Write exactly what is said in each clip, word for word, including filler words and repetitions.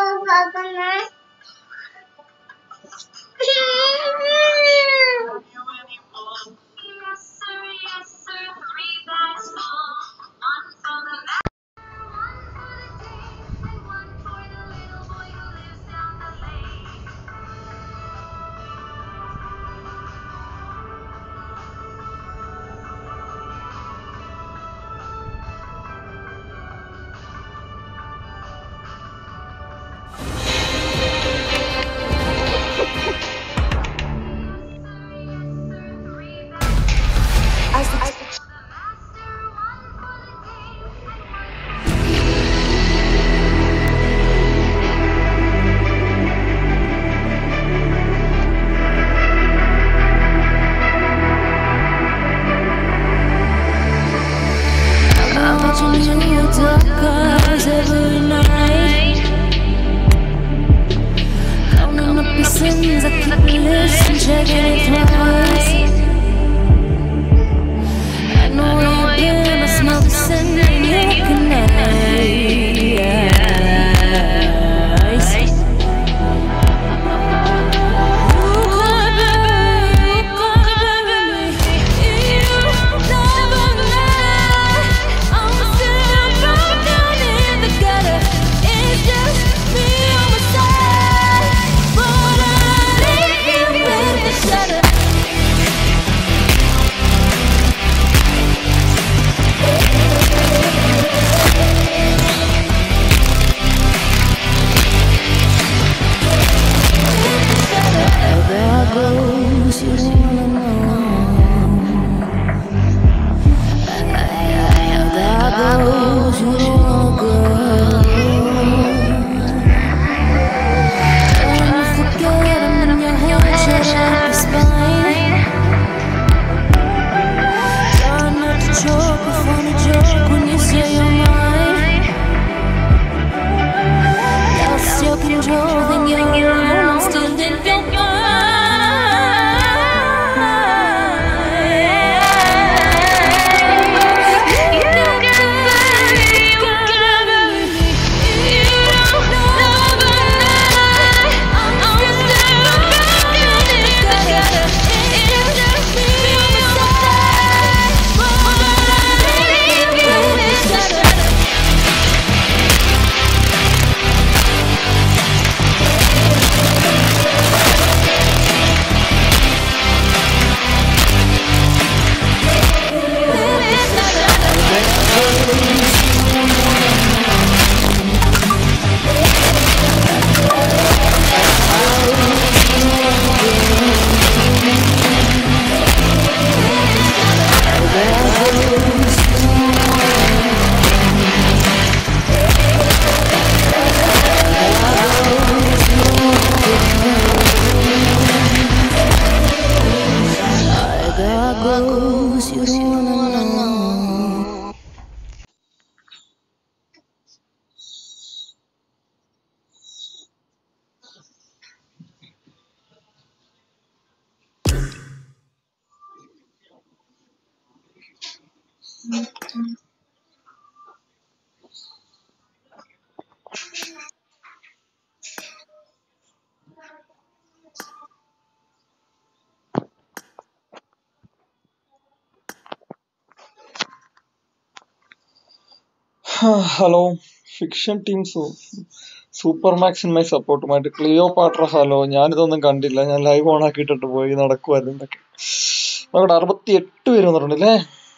Hello, fiction team സു supermax in my സപ്പോർട്ടുമായിട്ട് Cleopatra. Hello, ഞാനിതൊന്നും കണ്ടില്ല, ഞാൻ ലൈവ് ഓൺ ആക്കിയിട്ടിട്ട് പോയി നടക്കുമായിരുന്നു ഇതൊക്കെ. നോക്കട്ടെ, അറുപത്തി എട്ട് പേര് വന്നിട്ടുണ്ടല്ലേ.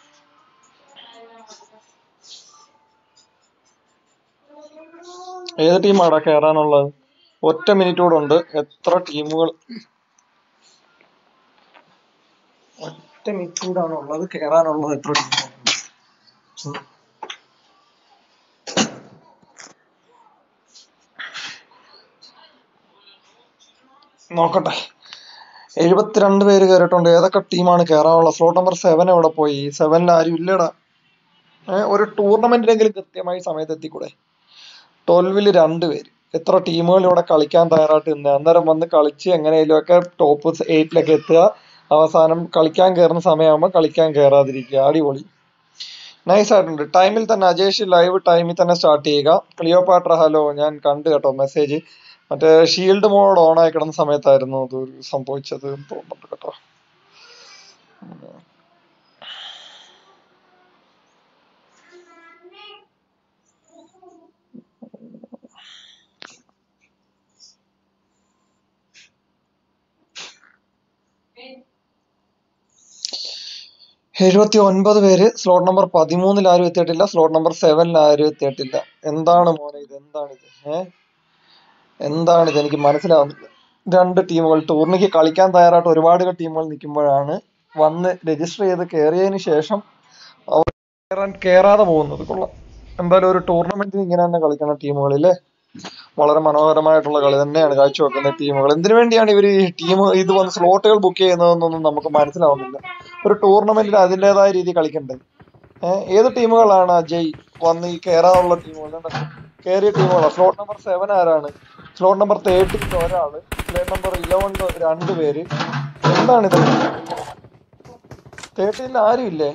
ഏത് ടീമാടാ കയറാനുള്ളത്? ഒറ്റ മിനിറ്റ് കൂടെ ഉണ്ട്. എത്ര ടീമുകൾ? ഒറ്റ മിനിറ്റ് കൂടാണ് ഉള്ളത് കയറാനുള്ളത്. എത്ര ടീമുകൾ? നോക്കട്ടെ, എഴുപത്തിരണ്ട് പേര് കയറിയിട്ടുണ്ട്. ഏതൊക്കെ ടീമാണ് കയറാനുള്ള? സ്ലോട്ട് നമ്പർ സെവൻ എവിടെ പോയി? സെവനിൽ ആരും ഇല്ലടാ. ഏഹ് ഒരു ടൂർണമെന്റിലെങ്കിലും കൃത്യമായി സമയത്ത് എത്തിക്കൂടെ? ട്വൽവില് രണ്ട് പേര്. എത്ര ടീമുകൾ ഇവിടെ കളിക്കാൻ തയ്യാറായിട്ട് നിന്ന് അന്നേരം വന്ന് കളിച്ച് എങ്ങനെയെങ്കിലും ഒക്കെ ടോപ്പ് എയ്റ്റിലൊക്കെ എത്തുക. അവസാനം കളിക്കാൻ കയറുന്ന സമയമാകുമ്പോൾ കളിക്കാൻ കയറാതിരിക്കുക. അടിപൊളി. നൈസ് ആയിട്ടുണ്ട്. ടൈമിൽ തന്നെ അജേഷ് ലൈവ് ടൈമിൽ തന്നെ സ്റ്റാർട്ട് ചെയ്യുക. ക്ലിയോപാട്ര ഹലോ, ഞാൻ കണ്ടു കേട്ടോ മെസ്സേജ്. മറ്റേ ഷീൽഡ് മോഡ് ഓൺ ആയി കിടന്ന സമയത്തായിരുന്നു അത് സംഭവിച്ചത് എന്ന് തോന്നുന്നുണ്ട് കേട്ടോ. എഴുപത്തി ഒൻപത് പേര്. സ്ലോട്ട് നമ്പർ പതിമൂന്നിൽ ആരും എത്തിയിട്ടില്ല. സ്ലോട്ട് നമ്പർ സെവനിൽ ആരും എത്തിയിട്ടില്ല. എന്താണ് മോനെ ഇത്? എന്താണിത്? ഏഹ് എന്താണിത്? എനിക്ക് മനസ്സിലാവുന്നില്ല. രണ്ട് ടീമുകൾ ടൂർണിക്ക് കളിക്കാൻ തയ്യാറായിട്ട് ഒരുപാട് ടീമുകൾ നിൽക്കുമ്പോഴാണ് വന്ന് രജിസ്റ്റർ ചെയ്ത് കയറിയതിന് ശേഷം അവർ കേറാൻ കേറാതെ പോകുന്നത്. കൊള്ളാം. എന്തായാലും ഒരു ടൂർണമെന്റിന് ഇങ്ങനെ തന്നെ കളിക്കുന്ന ടീമുകളില്ലേ, വളരെ മനോഹരമായിട്ടുള്ള കളി തന്നെയാണ് കാഴ്ചവെക്കുന്ന ടീമുകൾ. എന്തിനു വേണ്ടിയാണ് ഇവർ ഈ ടീം ഇത് വന്ന് സ്ലോട്ടുകൾ ബുക്ക് ചെയ്യുന്നതെന്നൊന്നും നമുക്ക് മനസ്സിലാവുന്നില്ല. ഒരു ടൂർണമെന്റിൽ അതിൻ്റെതായ രീതി കളിക്കണ്ടേ? ഏഹ് ഏത് ടീമുകളാണ് അജയ് വന്ന് ഈ കയറാനുള്ള ടീമുകൾ? കയറിയ ടീമുകളാണ്. സ്ലോട്ട് നമ്പർ സെവൻ ആരാണ്? സ്ലോട്ട് നമ്പർ തേർട്ടീനിൽ ഒരാള്, സ്ലോട്ട് നമ്പർ ഇലവനിൽ രണ്ട് പേര്. എന്താണിത്? തേർട്ടീനിൽ ആരും ഇല്ലേ?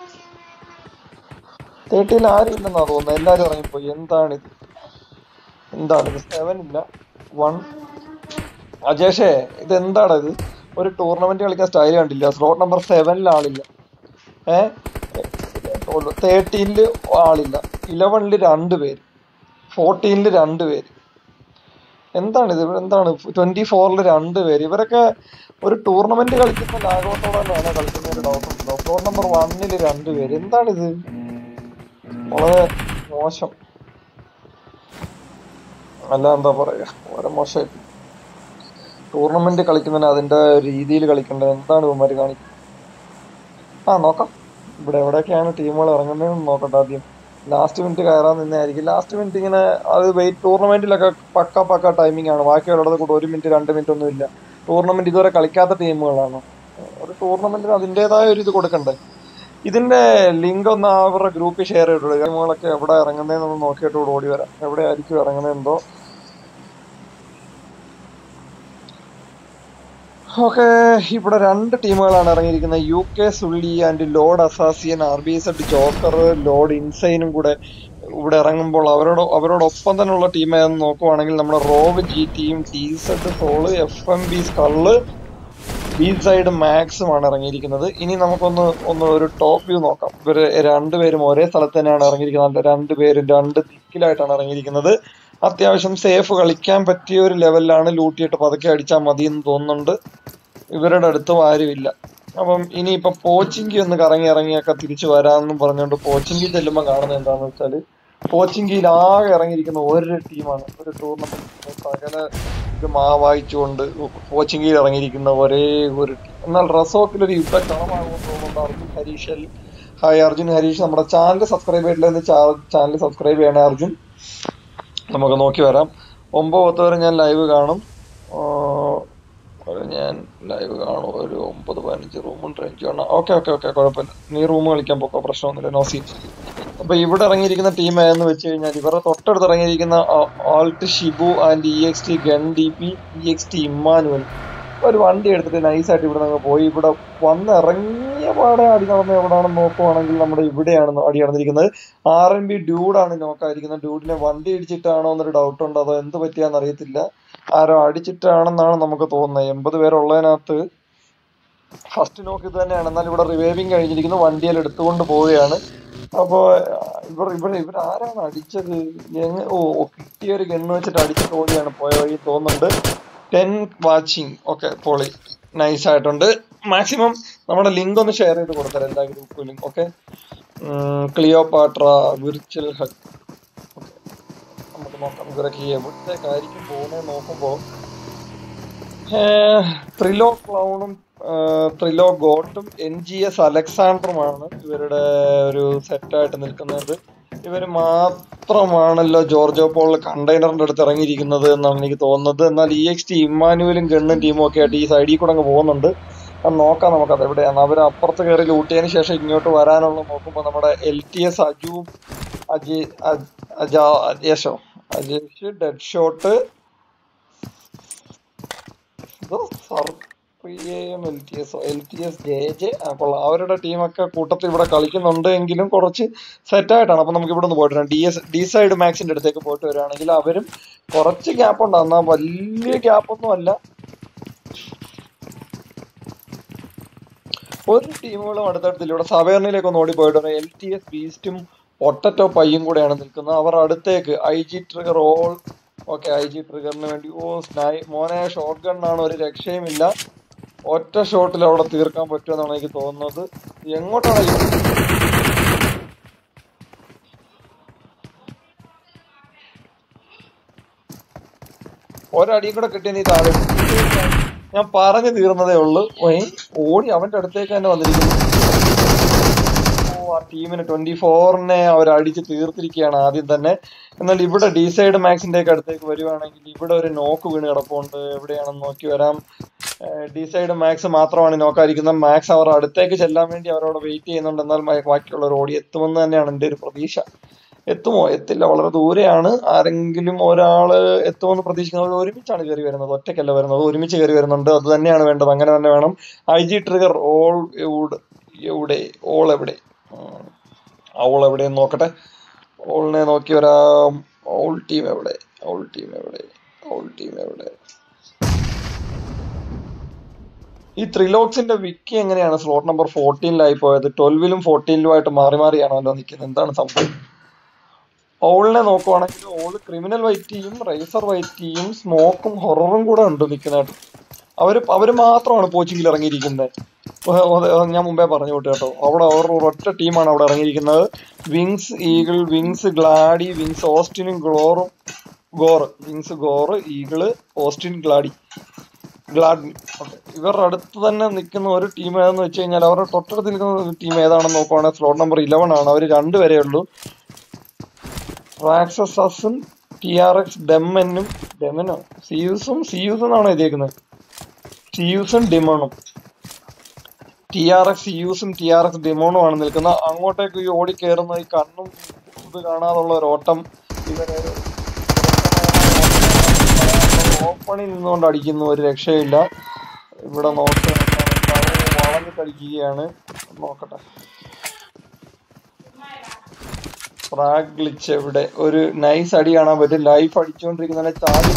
തേർട്ടീനിൽ ആരും ഇല്ലെന്നാ തോന്നുന്നത്. എല്ലാരും ഇറങ്ങിപ്പോയി. എന്താണിത്? എന്താണിത്? സെവൻ ഇല്ല, വൺ. അജേഷേ, ഇത് എന്താണിത്? ഒരു ടൂർണമെന്റ് കളിക്കാൻ സ്റ്റൈൽ കണ്ടില്ല. സ്ലോട്ട് നമ്പർ സെവനിൽ ആളില്ല. ഏഹ് തേർട്ടീനില് ആളില്ല, ഇലവനില് രണ്ട് പേര്, ഫോർട്ടീനില് രണ്ട് പേര്. എന്താണിത്? ഇവിടെ എന്താണ്? ട്വന്റി ഫോറിൽ രണ്ട് പേര്. ഇവരൊക്കെ ഒരു ടൂർണമെന്റ് കളിക്കുന്ന ലാഘവത്തോടെ തന്നെയാണ് കളിക്കുന്ന ഒരു ഡൗട്ട് ഉണ്ടോ? സ്ലോട്ട് നമ്പർ വണ്ണില് രണ്ട് പേര്. എന്താണിത്? വളരെ മോശം. അല്ല എന്താ പറയാ, വളരെ മോശമായി. ടൂർണമെന്റ് കളിക്കുന്നതിന് അതിന്റെ രീതിയിൽ കളിക്കേണ്ടത്. എന്താണ് ഇവന്മാര് കാണിക്കുന്നത്? ആ നോക്കാം, ഇവിടെ എവിടെയൊക്കെയാണ് ടീമുകൾ ഇറങ്ങുന്നതെന്ന് നോക്കട്ടെ ആദ്യം. ലാസ്റ്റ് മിനിറ്റ് കയറാൻ നിന്നായിരിക്കും. ലാസ്റ്റ് മിനിറ്റ് ഇങ്ങനെ അത് വെയിറ്റ് ടൂർണമെന്റിലൊക്കെ പക്ക പക്ക ടൈമിംഗ് ആണ്. ബാക്കിയുള്ളത് കൂടെ ഒരു മിനിറ്റ് രണ്ട് മിനിറ്റ് ഒന്നും ഇല്ല. ടൂർണമെന്റ് ഇതുവരെ കളിക്കാത്ത ടീമുകളാണ്. ഒരു ടൂർണമെന്റിന് അതിൻ്റെതായ ഒരു ഇത് കൊടുക്കണ്ടേ? ഇതിന്റെ ലിങ്ക് ഒന്ന് അവരുടെ ഗ്രൂപ്പിൽ ഷെയർ ചെയ്തിട്ടുള്ളൂ. ടീമുകളൊക്കെ എവിടെ ഇറങ്ങുന്നതെന്നൊന്ന് നോക്കിയിട്ട് ഇവിടെ ഓടി വരാം. എവിടെ ആയിരിക്കും ഇറങ്ങുന്നതെന്തോ. ഓക്കെ, ഇവിടെ രണ്ട് ടീമുകളാണ് ഇറങ്ങിയിരിക്കുന്നത്. യു കെ സുള്ളി and lord assassin, R B S joker, lord ഇൻസൈനും കൂടെ ഇവിടെ ഇറങ്ങുമ്പോൾ അവരോട് അവരോടൊപ്പം തന്നെയുള്ള ടീം ഏതെന്ന് നോക്കുവാണെങ്കിൽ നമ്മുടെ റോവ് G team, T Z soul, F M B skull, B side മാക്സുമാണ് ഇറങ്ങിയിരിക്കുന്നത്. ഇനി നമുക്കൊന്ന് ഒന്ന് ഒരു ടോപ്പ് വ്യൂ നോക്കാം. ഇവര് രണ്ടുപേരും ഒരേ സ്ഥലത്ത് തന്നെയാണ് ഇറങ്ങിയിരിക്കുന്നത്. രണ്ടുപേരും രണ്ട് ദിക്കിലായിട്ടാണ് ഇറങ്ങിയിരിക്കുന്നത്. അത്യാവശ്യം സേഫ് കളിക്കാൻ പറ്റിയ ഒരു ലെവലിലാണ്. ലൂട്ടിയിട്ട് പതുക്കെ അടിച്ചാൽ മതി എന്ന് തോന്നുന്നുണ്ട്. ഇവരുടെ അടുത്തും ആരുമില്ല. അപ്പം ഇനിയിപ്പൊ പോച്ചിങ്കി ഒന്ന് കറങ്ങി ഇറങ്ങിയൊക്കെ തിരിച്ചു വരാമെന്നും പറഞ്ഞുകൊണ്ട് പോച്ചിങ്കി ചെല്ലുമ്പോൾ കാണുന്നത് എന്താണെന്ന് വെച്ചാല്, പോച്ചിങ്കിയിൽ ആകെ ഇറങ്ങിയിരിക്കുന്ന ഒരു ടീമാണ്. ഒരു ടൂർണമെന്റ് സകല ഇത് മാവായിച്ചുകൊണ്ട് പോച്ചിങ്കിയിൽ ഇറങ്ങിയിരിക്കുന്ന ഒരേ ഒരു ടീം. എന്നാൽ റസോക്കിൽ ഒരു യുദ്ധക്കളമാകുമെന്ന് തോന്നുന്നുണ്ട്. അർജുൻ ഹരീഷ്, ഹായ് അർജുൻ ഹരീഷ്, നമ്മുടെ ചാനൽ സബ്സ്ക്രൈബ് ചെയ്തിട്ടില്ലെന്ന് ചാനൽ സബ്സ്ക്രൈബ് ചെയ്യണേ അർജുൻ. നമുക്ക് നോക്കി വരാം. ഒമ്പത് പത്ത് വരെ ഞാൻ ലൈവ് കാണും. ഞാൻ ലൈവ് കാണും ഒരു ഒമ്പത് പതിനഞ്ച് റൂമുണ്ട് എനിക്ക് കാണാം. ഓക്കെ ഓക്കെ ഓക്കെ കുഴപ്പമില്ല. നീ റൂം കളിക്കാൻ പോക്കോ, പ്രശ്നമൊന്നുമില്ല, നോ സീൻ. അപ്പൊ ഇവിടെ ഇറങ്ങിയിരിക്കുന്ന ടീം ഏതെന്ന് വെച്ച് കഴിഞ്ഞാൽ ഇവരുടെ തൊട്ടടുത്ത് ഇറങ്ങിയിരിക്കുന്ന alt Shibu and E X T gun D P, E X T Emmanuel ഒരു വണ്ടി എടുത്തിട്ട് നൈസായിട്ട് ഇവിടെ നിന്ന് പോയി. ഇവിടെ വന്ന് ഇറങ്ങിയ പാടെ അടി നടന്ന് എവിടെയാണെന്ന് നോക്കുവാണെങ്കിൽ നമ്മുടെ ഇവിടെയാണ് അടി നടന്നിരിക്കുന്നത്. ആർ എൻ ബി ഡ്യൂഡാണ് നോക്കായിരിക്കുന്നത്. ഡ്യൂഡിനെ വണ്ടി ഇടിച്ചിട്ടാണോ എന്നൊരു ഡൗട്ട് ഉണ്ട്. അതോ എന്ത് പറ്റിയാന്ന് അറിയത്തില്ല. ആരോ അടിച്ചിട്ടാണെന്നാണ് നമുക്ക് തോന്നുന്നത്. എൺപത് പേരുള്ളതിനകത്ത് ഫസ്റ്റ് നോക്ക് ഇത് തന്നെയാണ്. എന്നാൽ ഇവിടെ റിവൈവിങ് കഴിഞ്ഞിരിക്കുന്നു. വണ്ടിയിൽ എടുത്തുകൊണ്ട് പോവുകയാണ്. അപ്പോ ഇവർ ഇവർ ഇവർ ആരാണ് അടിച്ചത്? ഓ കിട്ടിയ ഒരു ഗണ്ണ് വെച്ചിട്ട് അടിച്ചിട്ട് ഓടിയാണ് പോയ വഴി തോന്നുന്നുണ്ട്. Ten watching. ഓക്കെ, പൊളി, നൈസ് ആയിട്ടുണ്ട്. മാക്സിമം നമ്മുടെ ലിങ്ക് ഒന്ന് ഷെയർ ചെയ്ത് കൊടുത്തരാം എല്ലാ ഗ്രൂപ്പിലും. Okay, Cleopatra virtual hug. Okay, നമുക്ക് നോക്കാം ഇവരൊക്കെ എവിടത്തേക്കായിരിക്കും പോകുന്നത്. നോക്കുമ്പോൾ ത്രിലോ ക്ലൗണും ത്രിലോ ഗോട്ടും എൻ ജി എസ് അലക്സാണ്ടറുമാണ് ഇവരുടെ ഒരു സെറ്റായിട്ട് നിൽക്കുന്നത്. ഇവർ മാത്രമാണല്ലോ ജോർജോ പോൾ കണ്ടെയ്നറിന്റെ അടുത്ത് ഇറങ്ങിയിരിക്കുന്നത് എന്നാണ് എനിക്ക് തോന്നുന്നത്. എന്നാൽ ഇ എക്സ് ടി ഇമ്മാനുവലും ഗണ്ണും ടീമും ഒക്കെ ആയിട്ട് ഈ സൈഡിൽ കൂടെ അങ്ങ് പോകുന്നുണ്ട്. അത് നോക്കാം നമുക്കത് എവിടെയാണ്. അവർ അപ്പുറത്ത് കയറി ലൂട്ടിയതിന് ശേഷം ഇങ്ങോട്ട് വരാനുള്ള നോക്കുമ്പോൾ നമ്മുടെ എൽ ടി എസ് അജുവും അജയ് അജാ അജേഷോ Ajesh dead shot L T S L T S J J ആ കൊള്ളാം. അവരുടെ ടീമൊക്കെ കൂട്ടത്തിൽ ഇവിടെ കളിക്കുന്നുണ്ട് എങ്കിലും കുറച്ച് സെറ്റായിട്ടാണ്. അപ്പൊ നമുക്ക് ഇവിടെ നിന്ന് പോയിട്ട് വരാം. ഡി എസ് ഡി സൈഡ് മാക്സിന്റെ അടുത്തേക്ക് പോയിട്ട് വരികയാണെങ്കിൽ അവരും കുറച്ച് ഗ്യാപ്പ് ഉണ്ട്. എന്നാൽ വലിയ ഗ്യാപ്പൊന്നും അല്ല. ഒരു ടീമുകളും അടുത്തടുത്തില്ല. ഇവിടെ സവേർണിലേക്ക് ഒന്ന് ഓടിപ്പോയിട്ട് വരാം. എൽ ടി എസ് ബീസ്റ്റും ഒട്ടറ്റോ പയ്യും കൂടെയാണ് നിൽക്കുന്നത്. അവർ അടുത്തേക്ക് I G trigger all okay I G ട്രിഗറിന് വേണ്ടി ഓ സ്നൈ മോനെ ഷോട്ട് ഗണ്ണാണ്, ഒരു രക്ഷയുമില്ല. ഒറ്റ ഷോട്ടിൽ അവിടെ തീർക്കാൻ പറ്റുമെന്നാണ് എനിക്ക് തോന്നുന്നത്. എങ്ങോട്ടാണ് ഒരടിയും കൂടെ കിട്ടിയ നീ താഴെ. ഞാൻ പറഞ്ഞു തീർന്നതേ ഉള്ളൂ. ഓടി അവന്റെ അടുത്തേക്ക് തന്നെ വന്നിരിക്കുന്നു. ഓ ആ ടീമിന് ട്വന്റി ഫോറിനെ അവർ അടിച്ച് തീർത്തിരിക്കുകയാണ് ആദ്യം തന്നെ. എന്നാൽ ഇവിടെ ഡിസൈഡ് മാക്സിന്റെ ഒക്കെ അടുത്തേക്ക് വരുവാണെങ്കിൽ ഇവിടെ ഒരു നോക്ക് വീണ് കിടപ്പുണ്ട്. എവിടെയാണെന്ന് നോക്കി വരാം. ഡിസൈഡ് മാക്സ് മാത്രമാണ് നോക്കാതിരിക്കുന്നത്. മാക്സ് അവർ അടുത്തേക്ക് ചെല്ലാൻ വേണ്ടി അവരോട് വെയിറ്റ് ചെയ്യുന്നുണ്ട്. എന്നാൽ ബാക്കിയുള്ളവർ ഓടി എത്തുമെന്ന് തന്നെയാണ് എൻ്റെ ഒരു പ്രതീക്ഷ. എത്തുമോ? എത്തില്ല, വളരെ ദൂരെയാണ്. ആരെങ്കിലും ഒരാള് എത്തുമെന്ന് പ്രതീക്ഷിക്കുന്നത്. ഒരുമിച്ചാണ് കയറി വരുന്നത്, ഒറ്റയ്ക്കല്ല വരുന്നത്, ഒരുമിച്ച് കയറി വരുന്നുണ്ട്. അത് തന്നെയാണ് വേണ്ടത്, അങ്ങനെ തന്നെ വേണം. ഐ ജി ട്രിഗർ ഓൾ എവിടെ എവിടെ ഓൾ എവിടെ ഓൾ എവിടെയെന്ന് നോക്കട്ടെ. ഓളിനെ നോക്കി വരാം. ഓൾ ടീം എവിടെ ഓൾ ടീം എവിടെ ഓൾ ടീം എവിടെ ഈ ത്രിലോക്സിന്റെ വിക്കി എങ്ങനെയാണ് സ്ലോട്ട് നമ്പർ ഫോർട്ടീനിലായി പോയത്? ട്വൽവിലും ഫോർട്ടീനിലുമായിട്ട് മാറി മാറിയാണല്ലോ നിൽക്കുന്നത്. എന്താണ് സംഭവം? ഓളിനെ നോക്കുവാണെങ്കിൽ ഓള് ക്രിമിനൽ വൈറ്റിയും റേസർ വൈറ്റിയും സ്മോക്കും ഹൊററും കൂടെ ഉണ്ട് നിൽക്കുന്നതായിട്ട്. അവര് അവര് മാത്രമാണ് കോച്ചിങ്ങിൽ ഇറങ്ങിയിരിക്കുന്നത്. ഞാൻ മുമ്പേ പറഞ്ഞു വിട്ടു കേട്ടോ. അവിടെ അവർ ഒറ്റ ടീമാണ് അവിടെ ഇറങ്ങിയിരിക്കുന്നത്. വിങ്സ് ഈഗിൾ, വിങ്സ് ഗ്ലാഡി, വിങ്സ് ഓസ്റ്റിനും ഗ്ലോറും ഗോറ് വിങ്സ് ഗോറ് ഈഗിള് ഓസ്റ്റിൻ ഗ്ലാഡി ഗ്ലാഡ്നി. ഓക്കെ, ഇവരുടെ അടുത്ത് തന്നെ നിൽക്കുന്ന ഒരു ടീം ഏതെന്ന് വെച്ച് കഴിഞ്ഞാൽ അവരുടെ തൊട്ടടുത്ത് നിൽക്കുന്ന ടീം ഏതാണെന്ന് നോക്കുവാണെങ്കിൽ സ്ലോട്ട് നമ്പർ ഇലവൻ ആണ്. അവർ രണ്ടുപേരേ ഉള്ളൂ. റാക്സസും ടി ആർ എക്സ് ഡെമ്മനും ഡെമനോ സിയൂസും സിയൂസ് എന്നാണോ എഴുതിയേക്കുന്നത്? സിയൂസും ഡിമോണും ടി ആർ എക്സ് സിയൂസും ടി ആർ എക്സ് ഡിമോണും ആണ് നിൽക്കുന്നത്. അങ്ങോട്ടേക്ക് ഈ ഓടി കയറുന്ന ഈ കണ്ണും ഇത് കാണാതുള്ള ഒരു ഓട്ടം ഇവരെ ഓപ്പണിൽ നിന്നുകൊണ്ട് അടിക്കുന്നു. ഒരു രക്ഷയില്ല. ഇവിടെ നോക്കി വളഞ്ഞു കളിക്കുകയാണ്. നോക്കട്ടെ, ഫ്രാഗ് ഗ്ലിച്ച് എവിടെ? ഒരു നൈസ് അടി കാണാൻ പറ്റും. ലൈഫ് അടിച്ചുകൊണ്ടിരിക്കുന്ന ചാടി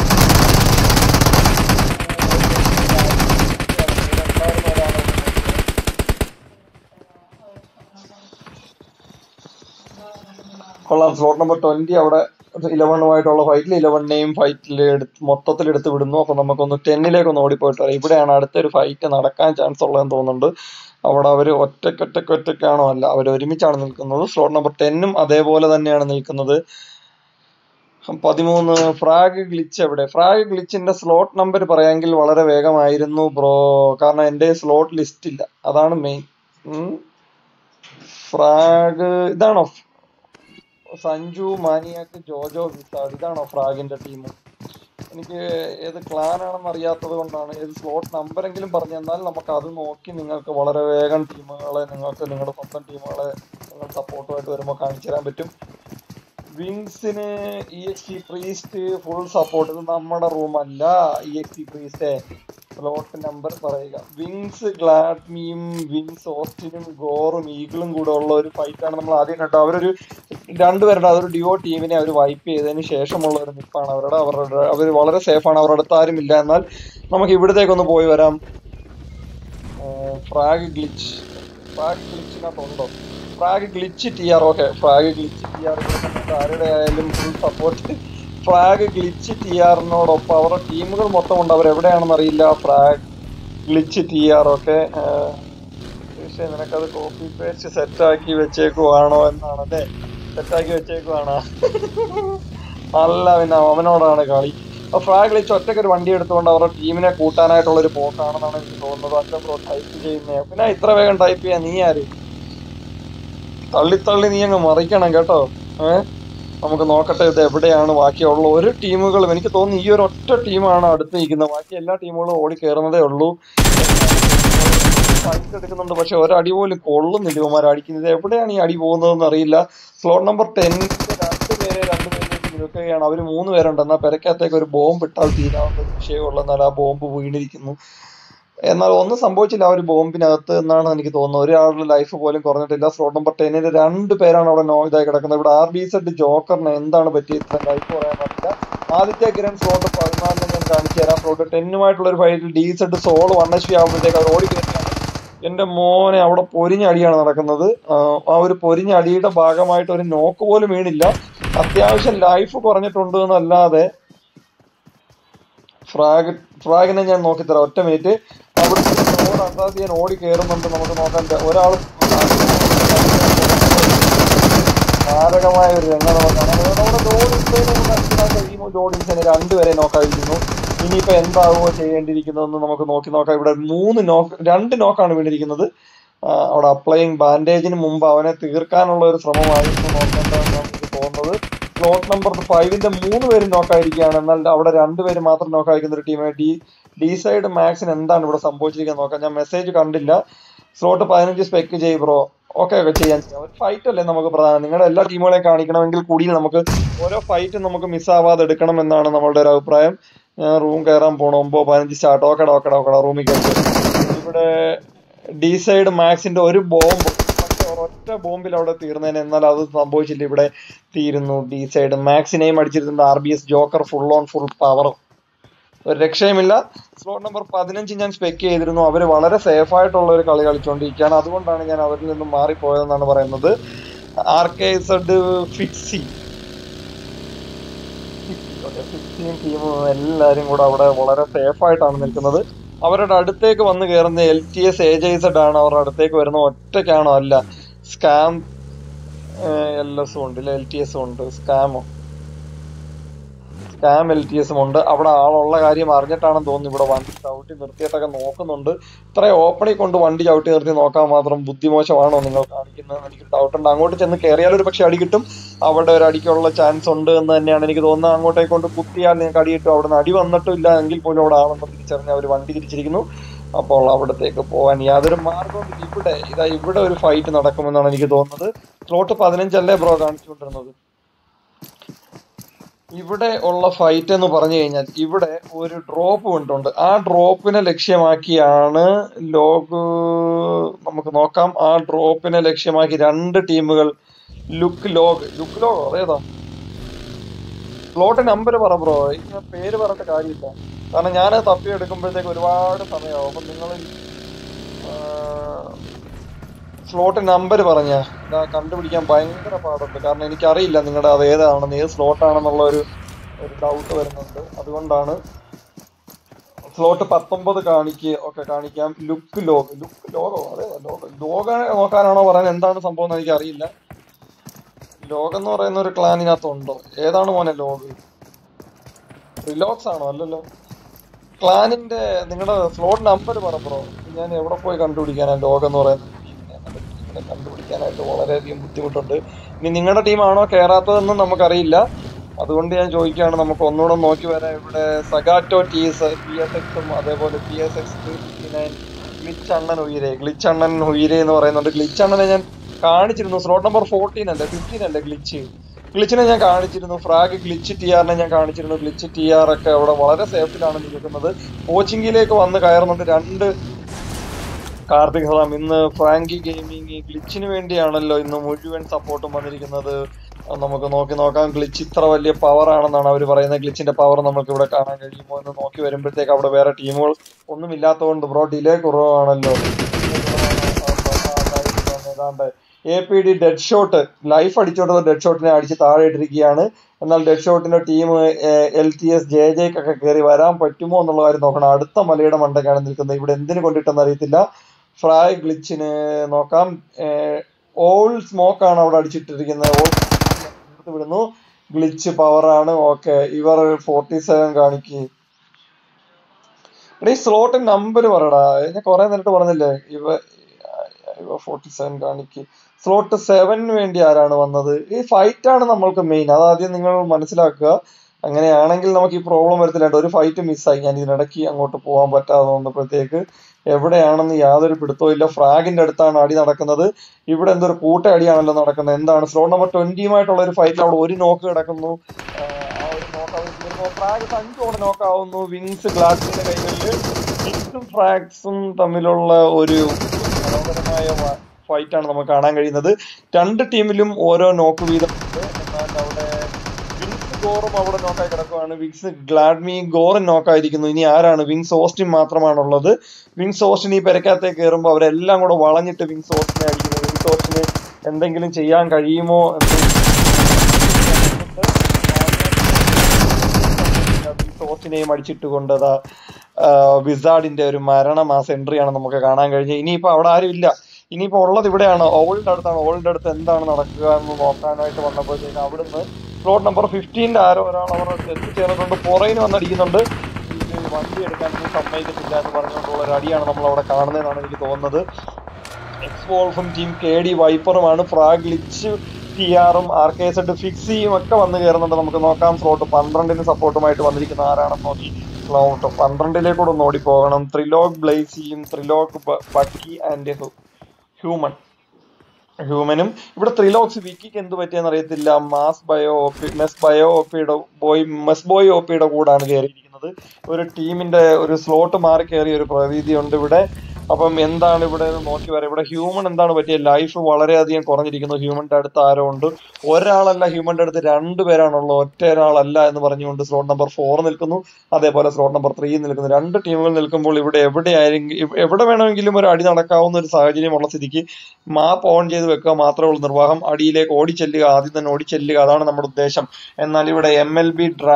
കൊള്ളാം. സ്ലോട്ട് നമ്പർ ട്വന്റി അവിടെ ഇലവനുമായിട്ടുള്ള ഫൈറ്റിൽ ഇലവനെയും ഫൈറ്റിൽ എടുത്ത് മൊത്തത്തിൽ എടുത്ത് വിടുന്നു. അപ്പൊ നമുക്കൊന്ന് ടെന്നിലേക്ക് ഒന്ന് ഓടിപ്പോയിട്ട് വരാം. ഇവിടെയാണ് അടുത്തൊരു ഫൈറ്റ് നടക്കാൻ ചാൻസ് ഉള്ളതെന്ന് തോന്നുന്നുണ്ട്. അവിടെ അവർ ഒറ്റക്കൊറ്റക്ക് ഒറ്റയ്ക്കാണോ? അല്ല, അവർ ഒരുമിച്ചാണ് നിൽക്കുന്നത്. സ്ലോട്ട് നമ്പർ ടെന്നും അതേപോലെ തന്നെയാണ് നിൽക്കുന്നത്. പതിമൂന്ന് ഫ്രാഗ് ഗ്ലിച്ച് എവിടെ? ഫ്രാഗ് ഗ്ലിച്ചിന്റെ സ്ലോട്ട് നമ്പർ പറയാമെങ്കിൽ വളരെ വേഗമായിരുന്നു ബ്രോ, കാരണം എൻ്റെ സ്ലോട്ട് ലിസ്റ്റ് ഇല്ല, അതാണ് മെയിൻ. ഫ്രാഗ് ഇതാണോ? സഞ്ജു മാനിയാക്ക് ജോജോ വിസാഡ്, ഇതാണോ ഫ്രാഗിന്റെ ടീം? എനിക്ക് ഏത് ക്ലാൻ ആണെന്ന് അറിയാത്തത് കൊണ്ടാണ്. ഏത് സ്ലോട്ട് നമ്പറെങ്കിലും പറഞ്ഞു തന്നാൽ നമുക്ക് അത് നോക്കി നിങ്ങൾക്ക് വളരെ വേഗം ടീമുകളെ നിങ്ങൾക്ക് നിങ്ങളുടെ സ്വന്തം ടീമുകളെ നിങ്ങൾ സപ്പോർട്ടുമായിട്ട് വരുമ്പോൾ കാണിച്ചു തരാൻ പറ്റും. വിങ്സിന് E X T priest full support. ഇത് നമ്മുടെ റൂമല്ല. ഇ എക്സ് ടി പ്രീസ്റ്റേ സ്ലോട്ട് നമ്പർ പറയുക. വിങ്സ് ഗ്ലാഡ്മിയും വിങ്സ് ഓസ്റ്റിനും ഗോറും ഈഗിളും കൂടെ ഉള്ള ഒരു ഫൈറ്റാണ് നമ്മൾ ആദ്യം കണ്ടത്. അവരൊരു രണ്ടുപേരുടെ അതൊരു ഡിവോ ടീമിനെ അവർ വൈപ്പ് ചെയ്തതിന് ശേഷമുള്ള ഒരു നിപ്പാണ് അവരുടെ. അവരുടെ അവർ വളരെ സേഫാണ്, അവരുടെ അടുത്ത് ആരുമില്ല. എന്നാൽ നമുക്ക് ഇവിടത്തേക്കൊന്ന് പോയി വരാം. ഫ്രാഗ് ഗ്ലിച്ച് ഫ്രാഗ് ഗ്ലിച്ചിനകത്തുണ്ടോ? Frag glitch T R okay frag glitch T R ആരുടെ ആയാലും full support. Frag glitch T ആറിനോടൊപ്പം അവരുടെ ടീമുകൾ മൊത്തം ഉണ്ട്. അവരെവിടെയാണെന്ന് അറിയില്ല. Frag glitch T R okay. പക്ഷേ നിനക്കത് കോപ്പി പേസ്റ്റ് സെറ്റാക്കി വെച്ചേക്കുവാണോ എന്നാണ് അല്ലേ? സെറ്റാക്കി വെച്ചേക്കുവാണോ? അല്ല, പിന്നെ അവനോടാണ് കളി. അപ്പൊ ഫ്രാഗ് ഗ്ലിച്ച് ഒറ്റയ്ക്ക് ഒരു വണ്ടി എടുത്തുകൊണ്ട് അവരുടെ ടീമിനെ കൂട്ടാനായിട്ടുള്ള ഒരു പോക്കാണെന്നാണ് എനിക്ക് തോന്നുന്നത്. അല്ല ബ്രോ ടൈപ്പ് ചെയ്യുന്നേ, പിന്നെ ഇത്ര വേഗം ടൈപ്പ് ചെയ്യാൻ നീ ആര്? തള്ളിത്തള്ളി നീ അങ്ങ് മറിക്കണം കേട്ടോ. ഏഹ് നമുക്ക് നോക്കട്ടെ ഇത് എവിടെയാണ് ബാക്കിയുള്ള ഒരു ടീമുകളും. എനിക്ക് തോന്നുന്നു ഈ ഒരു ഒറ്റ ടീമാണ് അടുത്ത് നിൽക്കുന്നത്. ബാക്കി എല്ലാ ടീമുകളും ഓടി കയറുന്നതേ ഉള്ളൂ. ഫൈറ്റ് എടുക്കുന്നുണ്ട്, പക്ഷെ ഒരടി പോലും കൊള്ളുന്നില്ല. ഇവന്മാർ അടിക്കുന്നത് എവിടെയാണ് ഈ അടി പോകുന്നതെന്ന് അറിയില്ല. സ്ലോട്ട് നമ്പർ ടെന്നിന്റെ രണ്ടുപേരെ രണ്ടുപേരേക്ക് നിൽക്കുകയാണ്. അവർ മൂന്ന് പേരുണ്ട്. എന്നാൽ പെരക്കകത്തേക്ക് ഒരു ബോംബ് ഇട്ടാൽ തീരാവുന്ന വിഷയമുള്ള എന്നാൽ ആ ബോംബ് വീണിരിക്കുന്നു. എന്നാൽ ഒന്നും സംഭവിച്ചില്ല ആ ഒരു ബോംബിനകത്ത് എന്നാണ് എനിക്ക് തോന്നുന്നത്. ഒരാളുടെ ലൈഫ് പോലും കുറഞ്ഞിട്ടില്ല. സ്ലോട്ട് നമ്പർ ടെന്നിന് രണ്ട് പേരാണ് അവിടെ നോ ഇതായി കിടക്കുന്നത്. ഇവിടെ ആർ ബി സെഡ് ജോക്കറിന് എന്താണ് പറ്റിയത്, ഇത്ര ലൈഫ് പറയാൻ പറ്റില്ല. ആദ്യത്തെ ഗ്രൻ സ്ലോട്ട് പതിനാലിന് ഞാൻ കാണിച്ചു തരാം. സ്ലോട്ട് ടെന്നുമായിട്ടുള്ള ഒരു ഫൈറ്റിൽ D Z soul one H P ആകുമ്പോഴത്തേക്ക് അവർ ഓടി കയറിയാണ്. എന്റെ മോനെ അവിടെ പൊരിഞ്ഞ അടിയാണ് നടക്കുന്നത്. ആ ഒരു പൊരിഞ്ഞ അടിയുടെ ഭാഗമായിട്ട് ഒരു നോക്ക് പോലും വീണില്ല. അത്യാവശ്യം ലൈഫ് കുറഞ്ഞിട്ടുണ്ട് എന്നല്ലാതെ ഫ്രാഗ് ഫ്രാഗിനെ ഞാൻ നോക്കിത്തരാം, ഒറ്റ മിനിറ്റ്. അവിടെ അസാധ്യൻ ഓടി കയറുന്നുണ്ട്. നമുക്ക് നോക്കാൻ ഒരാൾ മാരകമായ ഒരു രംഗം നമുക്കാണ്. നമ്മുടെ ലോഡിൻസിനെ ലോഡിൻസിനെ രണ്ടുപേരെ നോക്കാതിരിക്കുന്നു. ഇനിയിപ്പോ എന്താകുമോ ചെയ്യേണ്ടിയിരിക്കുന്നതെന്ന് നമുക്ക് നോക്കി നോക്കാം. ഇവിടെ മൂന്ന് നോക്ക് രണ്ട് നോക്കാണ് വീണിരിക്കുന്നത്. അവിടെ അപ്ലൈയിങ് ബാൻഡേജിന് മുമ്പ് അവനെ തീർക്കാനുള്ള ഒരു ശ്രമമായിരുന്നു നോക്കേണ്ടതെന്നാണ് എനിക്ക് തോന്നുന്നത്. സ്ലോട്ട് നമ്പർ ഫൈവിന്റെ മൂന്ന് പേര് നോക്കായിരിക്കുകയാണ്. എന്നാൽ അവിടെ രണ്ടുപേര് മാത്രം നോക്കായിരിക്കുന്ന ഒരു ടീം. ഡി ഡി സൈഡ് മാക്സിന് എന്താണ് ഇവിടെ സംഭവിച്ചിരിക്കുന്നത് നോക്കാം. ഞാൻ മെസ്സേജ് കണ്ടില്ല. സ്ലോട്ട് പതിനഞ്ച് സ്പെക്ക് ചെയ് ബ്രോ. ഓക്കെ ഒക്കെ ചെയ്യാൻ ചെയ്യാം. ഒരു ഫൈറ്റ് അല്ലേ നമുക്ക് പ്രധാനം. നിങ്ങളുടെ എല്ലാ ടീമുകളെയും കാണിക്കണമെങ്കിൽ കൂടി നമുക്ക് ഓരോ ഫൈറ്റും നമുക്ക് മിസ്സാവാതെ എടുക്കണം എന്നാണ് നമ്മളുടെ ഒരു അഭിപ്രായം. ഞാൻ റൂം കയറാൻ പോകണം. ഒമ്പത് പതിനഞ്ച് സ്റ്റാർട്ട്. ഓക്കടാ ഓക്കടാ ഓക്കടാ റൂമിൽ കയറി. ഇവിടെ ഡി സൈഡ് മാക്സിന്റെ ഒരു ബോംബ് ഒറ്റ ബോംബിൽ അവിടെ തീർന്നേനെ. എന്നാൽ അത് സംഭവിച്ചില്ല. ഇവിടെ തീരുന്നു. ഡി സൈഡ് മാക്സിനെയും അടിച്ചിരുന്നത് R B S joker full on full power. ഒരു രക്ഷയുമില്ല. സ്ലോട്ട് നമ്പർ പതിനഞ്ച് ഞാൻ സ്പെക്ക് ചെയ്തിരുന്നു. അവർ വളരെ സേഫ് ആയിട്ടുള്ള ഒരു കളി കളിച്ചുകൊണ്ടിരിക്കുകയാണ്. അതുകൊണ്ടാണ് ഞാൻ അവരിൽ നിന്നും മാറിപ്പോയതെന്നാണ് പറയുന്നത്. ആർ കെ സെഡ് ഫിക്സി ഫിക്സിയും ടീമും എല്ലാവരും കൂടെ അവിടെ വളരെ സേഫ് ആയിട്ടാണ് നിൽക്കുന്നത്. അവരുടെ അടുത്തേക്ക് വന്ന് കയറുന്ന L T S A J Z ആണ് അവരുടെ അടുത്തേക്ക് വരുന്നത്. ഒറ്റയ്ക്കാണോ? അല്ല, സ്കാം എൽ എസും ഉണ്ട്, എൽ ടി എസും ഉണ്ട്. സ്കാമോ സ്കാം എൽ ടി എസും ഉണ്ട്. അവിടെ ആളുള്ള കാര്യം അറിഞ്ഞിട്ടാണെന്ന് തോന്നുന്നു ഇവിടെ വണ്ടി ചവിട്ടി നിർത്തിയിട്ടൊക്കെ നോക്കുന്നുണ്ട്. ഇത്രയും ഓപ്പണിൽ കൊണ്ട് വണ്ടി ചവിട്ടി നിർത്തി നോക്കാൻ മാത്രം ബുദ്ധിമോശമാണോ നിങ്ങൾ കാണിക്കുന്നത്? എനിക്ക് ഡൗട്ടുണ്ട്. അങ്ങോട്ട് ചെന്ന് കയറിയാൽ ഒരു പക്ഷെ അടി കിട്ടും. അവിടെ ഒരു അടിക്കുള്ള ചാൻസ് ഉണ്ട് എന്ന് തന്നെയാണ് എനിക്ക് തോന്നുന്നത്. അങ്ങോട്ടേക്ക് കൊണ്ട് കുത്തിയാൽ നിങ്ങൾക്ക് അടി കിട്ടും. അവിടെ നിന്ന് അടി വന്നിട്ടും ഇല്ല എങ്കിൽ പോലും അവിടെ ആളെന്ന് തിരിച്ചറിഞ്ഞ് അവർ വണ്ടി തിരിച്ചിരിക്കുന്നു. അപ്പോൾ അവിടത്തേക്ക് പോകാൻ യാതൊരു മാർഗവും ഇവിടെ ഇതാ ഇവിടെ ഒരു ഫൈറ്റ് നടക്കുമെന്നാണ് എനിക്ക് തോന്നുന്നത്. സ്ലോട്ട് പതിനഞ്ചല്ലേ ബ്രോ കാണിച്ചുകൊണ്ടിരുന്നത്? ഇവിടെ ഉള്ള ഫൈറ്റ് എന്ന് പറഞ്ഞു കഴിഞ്ഞാൽ ഇവിടെ ഒരു ഡ്രോപ്പ് കൊണ്ടുണ്ട്. ആ ഡ്രോപ്പിനെ ലക്ഷ്യമാക്കിയാണ് ലോഗ് നമുക്ക് നോക്കാം. ആ ഡ്രോപ്പിനെ ലക്ഷ്യമാക്കി രണ്ട് ടീമുകൾ ലുക്ക് ലോഗ് ലുക്ക് ലോഗോ അതേതാ സ്ലോട്ട് നമ്പർ പറ ബ്രോ. ഇങ്ങനെ പേര് പറഞ്ഞിട്ട് കാര്യമില്ല. കാരണം ഞാൻ തപ്പി എടുക്കുമ്പോഴത്തേക്ക് ഒരുപാട് സമയമാവും. അപ്പം നിങ്ങൾ സ്ലോട്ട് നമ്പർ പറഞ്ഞ ഇതാ കണ്ടുപിടിക്കാൻ ഭയങ്കര പാടുണ്ട്. കാരണം എനിക്കറിയില്ല നിങ്ങളുടെ അത് ഏതാണെന്ന്, ഏത് സ്ലോട്ടാണെന്നുള്ള ഒരു ഒരു ഡൗട്ട് വരുന്നുണ്ട്. അതുകൊണ്ടാണ് സ്ലോട്ട് പത്തൊമ്പത് കാണിക്കുക ഒക്കെ കാണിക്കാം. ലുക്ക് ലോഗ് ലുക്ക് ലോഗോ അതേ ലോഗ് ലോഗ നോക്കാനാണോ പറയുന്നത്? എന്താണ് സംഭവം എന്ന് എനിക്ക് അറിയില്ല. ലോഗ് എന്ന് പറയുന്ന ഒരു ക്ലാനിനകത്തുണ്ടോ? ഏതാണ് മോനെ ലോഗ്? റിലോക്സ് ആണോ? അല്ലല്ലോ. ക്ലാനിന്റെ നിങ്ങളുടെ സ്ലോട്ട് നമ്പർ പറ ബ്രോ. ഞാൻ എവിടെ പോയി കണ്ടുപിടിക്കാനാ ലോഗ് എന്ന് പറയുന്നത്? കണ്ടുപിടിക്കാനായിട്ട് വളരെയധികം ബുദ്ധിമുട്ടുണ്ട്. ഇനി നിങ്ങളുടെ ടീമാണോ കയറാത്തതെന്നും നമുക്കറിയില്ല. അതുകൊണ്ട് ഞാൻ ചോദിക്കുകയാണ്. നമുക്ക് ഒന്നുകൂടെ നോക്കി വരാം. ഇവിടെ സഗാറ്റോ ടീസ് പി എസ് എക്സും അതേപോലെ P S X fifty nine glitch അണ്ണൻ ഉയരെ ഗ്ലിച്ച് അണ്ണൻ ഉയരെ എന്ന് പറയുന്നുണ്ട്. ഗ്ലിച്ച് അണ്ണനെ ഞാൻ കാണിച്ചിരുന്നു. സ്ലോട്ട് നമ്പർ ഫോർട്ടീൻ അല്ലേ ഫിഫ്റ്റീൻ അല്ലേ ഗ്ലിച്ച് ഗ്ലിച്ചിനെ ഞാൻ കാണിച്ചിരുന്നു. ഫ്രാഗ് ഗ്ലിച്ച് ടി ആറിനെ ഞാൻ കാണിച്ചിരുന്നു. ഗ്ലിച്ച് ടി ആർ ഒക്കെ അവിടെ വളരെ സേഫിലാണ് നിൽക്കുന്നത്. കോച്ചിങ്ങിലേക്ക് വന്ന് കയറുന്നുണ്ട് രണ്ട് കാർത്തിക് ഹറാം. ഇന്ന് ഫ്രാങ്കി ഗെയിമിങ് ഗ്ലിച്ചിന് വേണ്ടിയാണല്ലോ ഇന്ന് മുഴുവൻ സപ്പോർട്ടും വന്നിരിക്കുന്നത്. നമുക്ക് നോക്കി നോക്കാം. ഗ്ലിച്ച് ഇത്ര വലിയ പവർ ആണെന്നാണ് അവർ പറയുന്നത്. ഗ്ലിച്ചിന്റെ പവർ നമുക്ക് ഇവിടെ കാണാൻ കഴിയുമോ എന്ന് നോക്കി വരുമ്പോഴത്തേക്ക് അവിടെ വേറെ ടീമുകൾ ഒന്നും ഇല്ലാത്തതുകൊണ്ട് ബ്രോ ഡിലേ കുറവാണല്ലോ. ഏതാണ്ട് A P D dead shot life അടിച്ചോട്ടുള്ള ഡെഡ് ഷോട്ടിനെ അടിച്ച് താഴെ ഇട്ടിരിക്കുകയാണ്. എന്നാൽ ഡെഡ് ഷോട്ടിന്റെ team L T S J ജെക്കൊക്കെ കയറി വരാൻ പറ്റുമോ എന്നുള്ള കാര്യം നോക്കണം. അടുത്ത മലയുടെ മണ്ടയ്ക്കാണ് നിൽക്കുന്നത്. ഇവിടെ എന്തിനു കൊണ്ടിട്ടെന്ന് അറിയത്തില്ല. ഫ്രായ് ഗ്ലിച്ചിന് നോക്കാം. ഓൾ സ്മോക്ക് ആണ് അവിടെ അടിച്ചിട്ടിരിക്കുന്നത്. ഓൾ വിടുന്നു. ഗ്ലിച്ച് പവറാണ്. ഓക്കെ, ഇവർ ഫോർട്ടി സെവൻ കാണിക്ക്. ഈ സ്ലോട്ട് നമ്പർ പറയടാ. ഞാൻ കുറെ നേരിട്ട് പറഞ്ഞില്ലേ. ഇവ ഇവ ഫോർട്ടി സെവൻ കാണിക്ക്. സ്ലോട്ട് സെവനിന് വേണ്ടി ആരാണ് വന്നത്? ഈ ഫൈറ്റ് ആണ് നമ്മൾക്ക് മെയിൻ. അതാദ്യം നിങ്ങൾ മനസ്സിലാക്കുക. അങ്ങനെയാണെങ്കിൽ നമുക്ക് ഈ പ്രോബ്ലം വരത്തില്ല. ഒരു ഫൈറ്റ് മിസ്സായി. ഞാൻ ഇതിനിടയ്ക്ക് അങ്ങോട്ട് പോകാൻ പറ്റാതെ വന്നപ്പോഴത്തേക്ക് എവിടെയാണെന്ന് യാതൊരു പിടുത്തവും ഇല്ല. ഫ്രാഗിന്റെ അടുത്താണ് അടി നടക്കുന്നത്. ഇവിടെ എന്തൊരു കൂട്ടയടിയാണല്ലോ നടക്കുന്നത്. എന്താണ് സ്ലോട്ട് നമ്പർ ട്വന്റിയുമായിട്ടുള്ള ഒരു ഫൈറ്റിൽ അവിടെ ഒരു നോക്ക് കിടക്കുന്നു. ആ ഒരു നോക്ക് അവർ തീർന്നു. ഫ്രാഗ് അഞ്ചോടെ നോക്കാവുന്നു. വിങ്സ് ഗ്ലാസിന്റെ കൈകളിൽ വിങ്സും ഫ്രാക്സും തമ്മിലുള്ള ഒരു മനോഹരമായ ഫൈറ്റാണ് നമുക്ക് കാണാൻ കഴിയുന്നത്. രണ്ട് ടീമിലും ഓരോ നോക്ക് വീതമുണ്ട്. എന്നാൽ അവിടെ വിങ്സ് ഗോറും അവിടെ നോക്കായി കിടക്കുകയാണ്. വിങ്സ് ഗ്ലാഡ്മി ഗോറും നോക്കായിരിക്കുന്നു. ഇനി ആരാണ്? വിങ്സ് ഓസ്റ്റിൻ മാത്രമാണുള്ളത്. വിങ്സ് ഓസ്റ്റിൻ ഈ പെരക്കകത്തേക്ക് കയറുമ്പോൾ അവരെല്ലാം കൂടെ വളഞ്ഞിട്ട് വിങ്സ് ഓസ്റ്റിനെ അടിക്കുന്നു. വിങ്സ് ഓസ്റ്റിന് എന്തെങ്കിലും ചെയ്യാൻ കഴിയുമോ എന്ന് വിങ്സ് ഓസ്റ്റിനെയും അടിച്ചിട്ട് കൊണ്ടതാ വിസാർഡിന്റെ ഒരു മരണം ആ സെൻട്രിയാണ് നമുക്ക് കാണാൻ കഴിഞ്ഞത്. ഇനിയിപ്പോ അവിടെ ആരും ഇല്ല. ഇനിയിപ്പോ ഉള്ളത് ഇവിടെയാണ്, ഓൾഡിന്റെ അടുത്താണ്. ഓൾഡിന്റെ അടുത്ത് എന്താണ് നടക്കുക എന്ന് നോക്കാനായിട്ട് വന്നപ്പോഴത്തേക്ക് അവിടുന്ന് സ്ലോട്ട് നമ്പർ ഫിഫ്റ്റീൻ്റെ ആരോ ഒരാൾ അവരുടെ അടുത്ത് എത്തിച്ചേർന്നിട്ടുണ്ട്. പുറകിന് വന്നടിക്കുന്നുണ്ട്. ഇത് വണ്ടി എടുക്കാനൊന്നും സമ്മതിക്കത്തില്ല എന്ന് പറഞ്ഞുകൊണ്ടുള്ള ഒരു അടിയാണ് നമ്മൾ അവിടെ കാണുന്നതെന്നാണ് എനിക്ക് തോന്നുന്നത്. എക്സ് വോൾഫും ടീം കെ ഡി വൈപ്പറുമാണ്. ഫ്രാഗ് ലിച്ച് ടി ആറും ആർ കെ എസ് എട്ട് ഫിക്സിയും ഒക്കെ വന്ന് കയറുന്നുണ്ട്. നമുക്ക് നോക്കാം. സ്ലോട്ട് പന്ത്രണ്ടിന് സപ്പോർട്ടുമായിട്ട് വന്നിരിക്കുന്ന ആരാണെന്ന് നോക്കി സ്ലോട്ട് പന്ത്രണ്ടിലേക്കൂടെ ഒന്ന് ഓടിപ്പോകണം. ത്രിലോക് ബ്ലേസിയും ത്രിലോക് ബക്കി ആൻഡ് ഹ്യൂമൻ ഹ്യൂമനും ഇവിടെ ത്രിലോക്സ് വിക്കിക്ക് എന്ത് പറ്റിയെന്ന് അറിയത്തില്ല. മാസ് ബയോ ഒപ്പി മെസ് ബയോ ഒപ്പിയുടെ ബോയ് മെസ് ബോയ് ഒപ്പിയുടെ കൂടാണ് കയറിയിരിക്കുന്നത്. ഒരു ടീമിന്റെ ഒരു സ്ലോട്ട് മാറി കയറിയ ഒരു പ്രതീതിയുണ്ട് ഇവിടെ. അപ്പം എന്താണ് ഇവിടെ നോക്കി വരാം. ഇവിടെ ഹ്യൂമൻ എന്താണ് പറ്റിയ? ലൈഫ് വളരെയധികം കുറഞ്ഞിരിക്കുന്നു. ഹ്യൂമന്റെ അടുത്ത് ആരോ ഉണ്ട്. ഒരാളല്ല, ഹ്യൂമന്റെ അടുത്ത് രണ്ടുപേരാണുള്ളത്, ഒറ്റ ഒരാളല്ല എന്ന് പറഞ്ഞുകൊണ്ട് സ്ലോട്ട് നമ്പർ ഫോർ നിൽക്കുന്നു. അതേപോലെ സ്ലോട്ട് നമ്പർ ത്രീ നിൽക്കുന്നു. രണ്ട് ടീമുകൾ നിൽക്കുമ്പോൾ ഇവിടെ എവിടെയായിരിക്കും എവിടെ വേണമെങ്കിലും ഒരു അടി നടക്കാവുന്ന ഒരു സാഹചര്യമുള്ള സ്ഥിതിക്ക് മാപ്പ് ഓൺ ചെയ്ത് വെക്കുക മാത്രമേ ഉള്ളൂ നിർവാഹം. അടിയിലേക്ക് ഓടിച്ചെല്ലുക, ആദ്യം തന്നെ ഓടിച്ചെല്ലുക, അതാണ് നമ്മുടെ ഉദ്ദേശം. എന്നാൽ ഇവിടെ എം എൽ ബി ഡ്രാ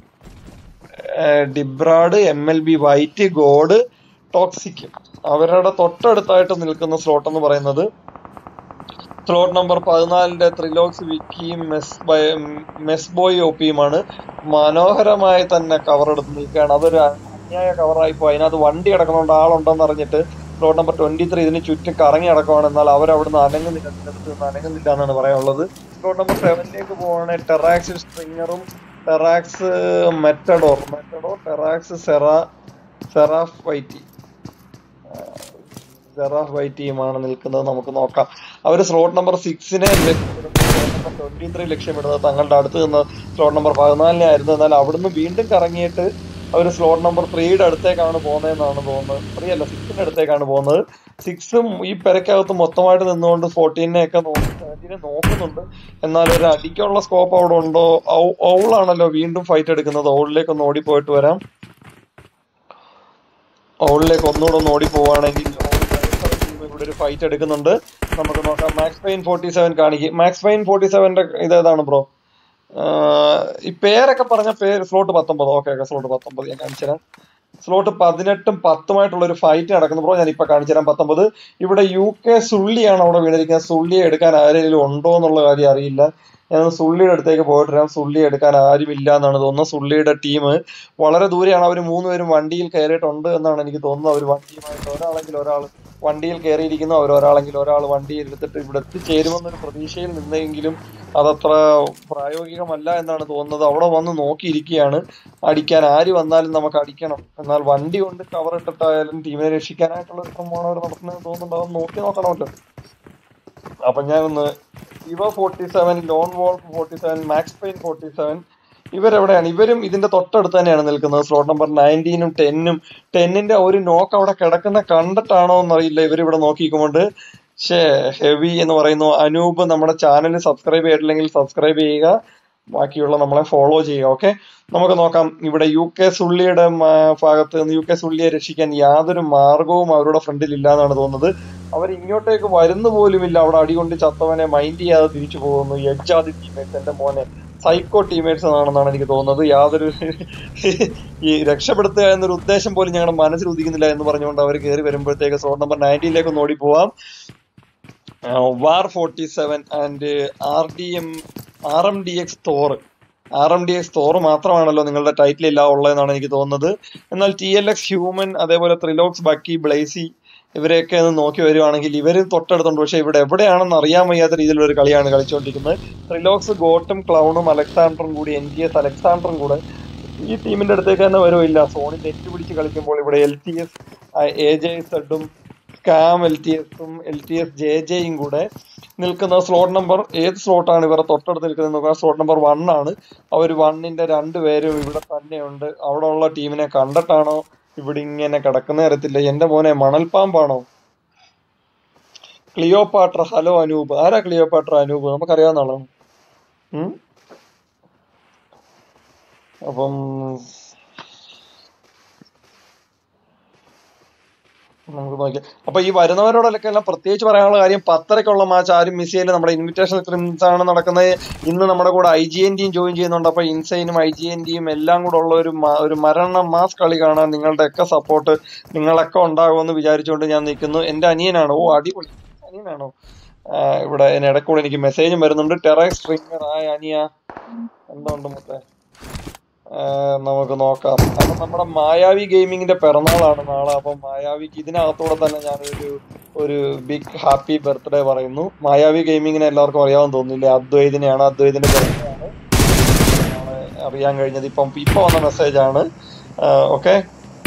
ഡിബ്രാഡ്, M L B white, God, toxic അവരുടെ തൊട്ടടുത്തായിട്ട് നിൽക്കുന്ന സ്ലോട്ട് എന്ന് പറയുന്നത് സ്ലോട്ട് നമ്പർ പതിനാലിന്റെ ത്രിലോക്സ് വിക്കിയും മെസ് മെസ് ബോയ് ഒപ്പിയുമാണ്. മനോഹരമായി തന്നെ കവർ എടുത്ത് നിൽക്കുകയാണ്. അതൊരു അന്യായ കവറായി പോയി. അതിനകത്ത് വണ്ടി കിടക്കുന്നുണ്ട്, ആളുണ്ടെന്ന് അറിഞ്ഞിട്ട് സ്ലോട്ട് നമ്പർ ട്വന്റി ത്രീ ഇതിന് ചുറ്റും കറങ്ങി കിടക്കുവാണ്. എന്നാൽ അവരവിടുന്ന് അനങ്ങുന്നില്ല, ഇതിനടുത്ത് നിന്ന് അനങ്ങുന്നില്ല എന്നാണ് പറയാനുള്ളത്. സ്ലോട്ട് നമ്പർ സെവനിലേക്ക് പോവുകയാണെങ്കിൽ ടെറാക്സ് സ്ട്രിങ്ങറും ടെറാക്സ് മെറ്റഡോർ മെറ്റഡോർ ടെറാക്സ് സെറ സെറാഫ് വൈറ്റി സെറാഫ് വൈറ്റിയുമാണ് നിൽക്കുന്നത്. നമുക്ക് നോക്കാം. അവർ സ്ലോട്ട് നമ്പർ സിക്സിനെ ട്വന്റി ത്രീ ലക്ഷ്യമിടുന്നത് തങ്ങളുടെ അടുത്ത് നിന്ന് സ്ലോട്ട് നമ്പർ പതിനാലിനെ ആയിരുന്നു. എന്നാൽ അവിടുന്ന് വീണ്ടും കറങ്ങിയിട്ട് അവർ സ്ലോട്ട് നമ്പർ ത്രീയുടെ അടുത്തേക്കാണ് പോകുന്നതെന്നാണ് തോന്നുന്നത്. ത്രീ അല്ല, സിക്സിന്റെ അടുത്തേക്കാണ് പോകുന്നത്. സിക്സും ഈ പെരക്കകത്ത് മൊത്തമായിട്ട് നിന്നുകൊണ്ട് ഫോർട്ടീനെ ഒക്കെ നോക്കി സെവൻറ്റീനെ നോക്കുന്നുണ്ട്. എന്നാൽ ഒരു അടിക്കുള്ള സ്കോപ്പ് അവിടെ ഉണ്ടോ? ഔളാണല്ലോ വീണ്ടും ഫൈറ്റ് എടുക്കുന്നത്. ഔളിലേക്ക് ഒന്ന് ഓടിപ്പോയിട്ട് വരാം. ഔളിലേക്ക് ഒന്നുകൂടെ ഒന്ന് ഓടി പോവുകയാണെങ്കിൽ ഇവിടെ ഒരു ഫൈറ്റ് എടുക്കുന്നുണ്ട്. നമുക്ക് നോക്കാം. മാക്സ് ഫൈൻ ഫോർട്ടി സെവൻ കാണിക്കും. മാക്സ് ഫൈൻ ഫോർട്ടി സെവന്റെ ഇതേതാണ് ബ്രോ? ഈ പേരൊക്കെ പറഞ്ഞ പേര് സ്ലോട്ട് പത്തൊമ്പത്. ഓക്കെ ഓക്കെ സ്ലോട്ട് പത്തൊമ്പത് ഞാൻ കാണിച്ചു തരാം. സ്ലോട്ട് പതിനെട്ടും പത്തുമായിട്ടുള്ള ഒരു ഫൈറ്റ് നടക്കുന്നു ബ്രോ. ഞാൻ ഇപ്പൊ കാണിച്ചു തരാം. പത്തൊമ്പത് ഇവിടെ യു കെ സുള്ളിയാണ് അവിടെ വീണിരിക്കുന്നത്. സുള്ളിയെ എടുക്കാൻ ആരെങ്കിലും ഉണ്ടോ എന്നുള്ള കാര്യം അറിയില്ല. ഞാൻ സുള്ളിയുടെ അടുത്തേക്ക് പോയിട്ട് വരാം. സുള്ളി എടുക്കാൻ ആരുമില്ല എന്നാണ് തോന്നുന്നത്. സുള്ളിയുടെ ടീം വളരെ ദൂരെയാണ്. അവർ മൂന്നുപേരും വണ്ടിയിൽ കയറിയിട്ടുണ്ട് എന്നാണ് എനിക്ക് തോന്നുന്നത്. അവർ വണ്ടിയുമായിട്ട് ഒരാളെങ്കിൽ ഒരാൾ വണ്ടിയിൽ കയറിയിരിക്കുന്നു. അവർ ഒരാളെങ്കിൽ ഒരാൾ വണ്ടിയിൽ എടുത്തിട്ട് ഇവിടെ എത്തിച്ചേരുമെന്നൊരു പ്രതീക്ഷയിൽ നിന്നെങ്കിലും അതത്ര പ്രായോഗികമല്ല എന്നാണ് തോന്നുന്നത്. അവിടെ വന്ന് നോക്കിയിരിക്കുകയാണ്. അടിക്കാൻ ആര് വന്നാലും നമുക്ക് അടിക്കണം. എന്നാൽ വണ്ടി കൊണ്ട് കവർ ഇട്ടിട്ടായാലും ടീമിനെ രക്ഷിക്കാനായിട്ടുള്ള ഒരു ശ്രമമാണ് അവർ നടത്തുന്നത് തോന്നുന്നുണ്ട്. അത് നോക്കി നോക്കണമല്ലോ. അപ്പൊ ഞാൻ ഒന്ന് ഇവ forty seven, lone wolf forty seven, max pain forty seven ഇവരെവിടെയാണ്? ഇവരും ഇതിന്റെ തൊട്ടടുത്ത് തന്നെയാണ് നിൽക്കുന്നത്. സ്ലോട്ട് നമ്പർ നയൻറ്റീനും ടെന്നും ടെന്നിന്റെ ഒരു നോക്ക് അവിടെ കിടക്കുന്ന കണ്ടിട്ടാണോ എന്നറിയില്ല. ഇവരിവിടെ നോക്കിക്കുമ്പോണ്ട് ഷേ ഹെവി എന്ന് പറയുന്നു. അനൂപ് നമ്മുടെ ചാനൽ സബ്സ്ക്രൈബ് ചെയ്തിട്ടില്ലെങ്കിൽ സബ്സ്ക്രൈബ് ചെയ്യുക, ബാക്കിയുള്ള നമ്മളെ ഫോളോ ചെയ്യുക. ഓക്കെ, നമുക്ക് നോക്കാം. ഇവിടെ യു കെ സുള്ളിയുടെ ഭാഗത്ത് നിന്ന് യു കെ സുള്ളിയെ രക്ഷിക്കാൻ യാതൊരു മാർഗവും അവരുടെ ഫ്രണ്ടിൽ ഇല്ല എന്നാണ് തോന്നുന്നത്. അവർ ഇങ്ങോട്ടേക്ക് വരുന്ന പോലുമില്ല. അവിടെ അടികൊണ്ട് ചത്തവനെ മൈൻഡ് ചെയ്യാതെ തിരിച്ചു പോകുന്നു. എജ്ജാതി ടീമേറ്റ്സ്, എന്റെ മോനെ സൈക്കോ ടീമേറ്റ്സ് ആണെന്നാണ് എനിക്ക് തോന്നുന്നത്. യാതൊരു ഈ രക്ഷപ്പെടുത്തുക എന്നൊരു ഉദ്ദേശം പോലും ഞങ്ങളുടെ മനസ്സിൽ ഉദിക്കുന്നില്ല എന്ന് പറഞ്ഞുകൊണ്ട് അവർ കയറി വരുമ്പോഴത്തേക്ക് സ്ലോട്ട് നമ്പർ നയൻറ്റീനിലേക്ക് ഒന്ന് ഓടി പോവാം. War forty seven and R D M R M D X Thor R M D X Thor മാത്രമാണല്ലോ നിങ്ങളുടെ ടൈറ്റിൽ ഇല്ല ഉള്ളതെന്നാണ് എനിക്ക് തോന്നുന്നത്. എന്നാൽ ടി എൽ എക്സ് ഹ്യൂമൻ, അതേപോലെ ത്രിലോക്സ് ബക്കി, ബ്ലേസി ഇവരെയൊക്കെ ഒന്ന് നോക്കി വരുവാണെങ്കിൽ ഇവർ തൊട്ടടുത്തുണ്ട്. പക്ഷെ ഇവിടെ എവിടെയാണെന്ന് അറിയാൻ വയ്യാത്ത രീതിയിലുള്ള ഒരു കളിയാണ് കളിച്ചുകൊണ്ടിരിക്കുന്നത്. ത്രിലോക്സ് ഗോട്ടും ക്ലൗണും അലക്സാണ്ടറും കൂടി എൻ ടി എസ് അലക്സാണ്ടറും കൂടെ ഈ ടീമിന്റെ അടുത്തേക്ക് തന്നെ വരുമില്ല. സോണി നെറ്റ് പിടിച്ച് കളിക്കുമ്പോൾ ഇവിടെ L T S A J സെഡും സ്കാം എൽ ടി എസും എൽ ടി എസ് ജെ ജെയും കൂടെ നിൽക്കുന്ന സ്ലോട്ട് നമ്പർ ഏത് സ്ലോട്ടാണ് ഇവരെ തൊട്ടടുത്ത് നിൽക്കുന്നത് നോക്കാം. സ്ലോട്ട് നമ്പർ വൺ ആണ്. അവർ വണ്ണിന്റെ രണ്ടുപേരും ഇവിടെ തന്നെയുണ്ട്. അവിടെ ഉള്ള ടീമിനെ കണ്ടിട്ടാണോ ഇവിടെ ഇങ്ങനെ കിടക്കുന്ന അറിയത്തില്ല. എന്റെ മോനെ മണൽപ്പാമ്പാണോ? ക്ലിയോപാട്ര. ഹലോ അനൂപ്. ആരാ ക്ലിയോപാട്ര? അനൂപ് നമുക്കറിയാവുന്ന ആളാണ്. ഉം. അപ്പം നമുക്ക് നോക്കിയാ അപ്പൊ ഈ വരുന്നവരോടൊക്കെ എല്ലാം പ്രത്യേകിച്ച് പറയാനുള്ള കാര്യം, പത്തരക്കുള്ള മാച്ച് ആരും മിസ് ചെയ്യില്ല. നമ്മുടെ ഇൻവിറ്റേഷൻ സ്ക്രിംസ് ആണ് നടക്കുന്നത്. ഇന്ന് നമ്മുടെ കൂടെ ഐ ജി എൻ ടിയും ജോയിൻ ചെയ്യുന്നുണ്ട്. അപ്പൊ ഇൻസൈനും ഐ ജി എൻ ടിയും എല്ലാം കൂടെ ഉള്ള ഒരു മ- ഒരു മരണ മാസ് കളി കാണാൻ നിങ്ങളുടെ ഒക്കെ സപ്പോർട്ട് നിങ്ങളൊക്കെ ഉണ്ടാകുമെന്ന് വിചാരിച്ചുകൊണ്ട് ഞാൻ നിൽക്കുന്നു. എന്റെ അനിയനാണോ? ഓ അടിപൊളി. അനിയനാണോ? ആ, ഇവിടെ ഇടയ്ക്കൂടെ എനിക്ക് മെസ്സേജും വരുന്നുണ്ട്. ടെറൈ സ്ട്രിങ്ങർ ആയ അനിയ എന്തുണ്ട് മൊത്തം? നമുക്ക് നോക്കാം. അപ്പൊ നമ്മുടെ മായാവി ഗെയിമിങ്ങിന്റെ പിറന്നാളാണ് നാളെ. അപ്പൊ മായാവിക്ക് ഇതിനകത്തൂടെ തന്നെ ഞാനൊരു ഒരു ബിഗ് ഹാപ്പി ബർത്ത്ഡേ പറയുന്നു. മായാവി ഗെയിമിങ്ങിനെ എല്ലാവർക്കും അറിയാമെന്ന് തോന്നുന്നില്ലേ? അദ്വൈതിനെയാണ്. അദ്വൈതിന്റെ ബർത്ത്ഡേ ആണ് നാളെ അറിയാൻ കഴിഞ്ഞത്. ഇപ്പം ഇപ്പൊ വന്ന മെസ്സേജ് ആണ്. ഓക്കെ,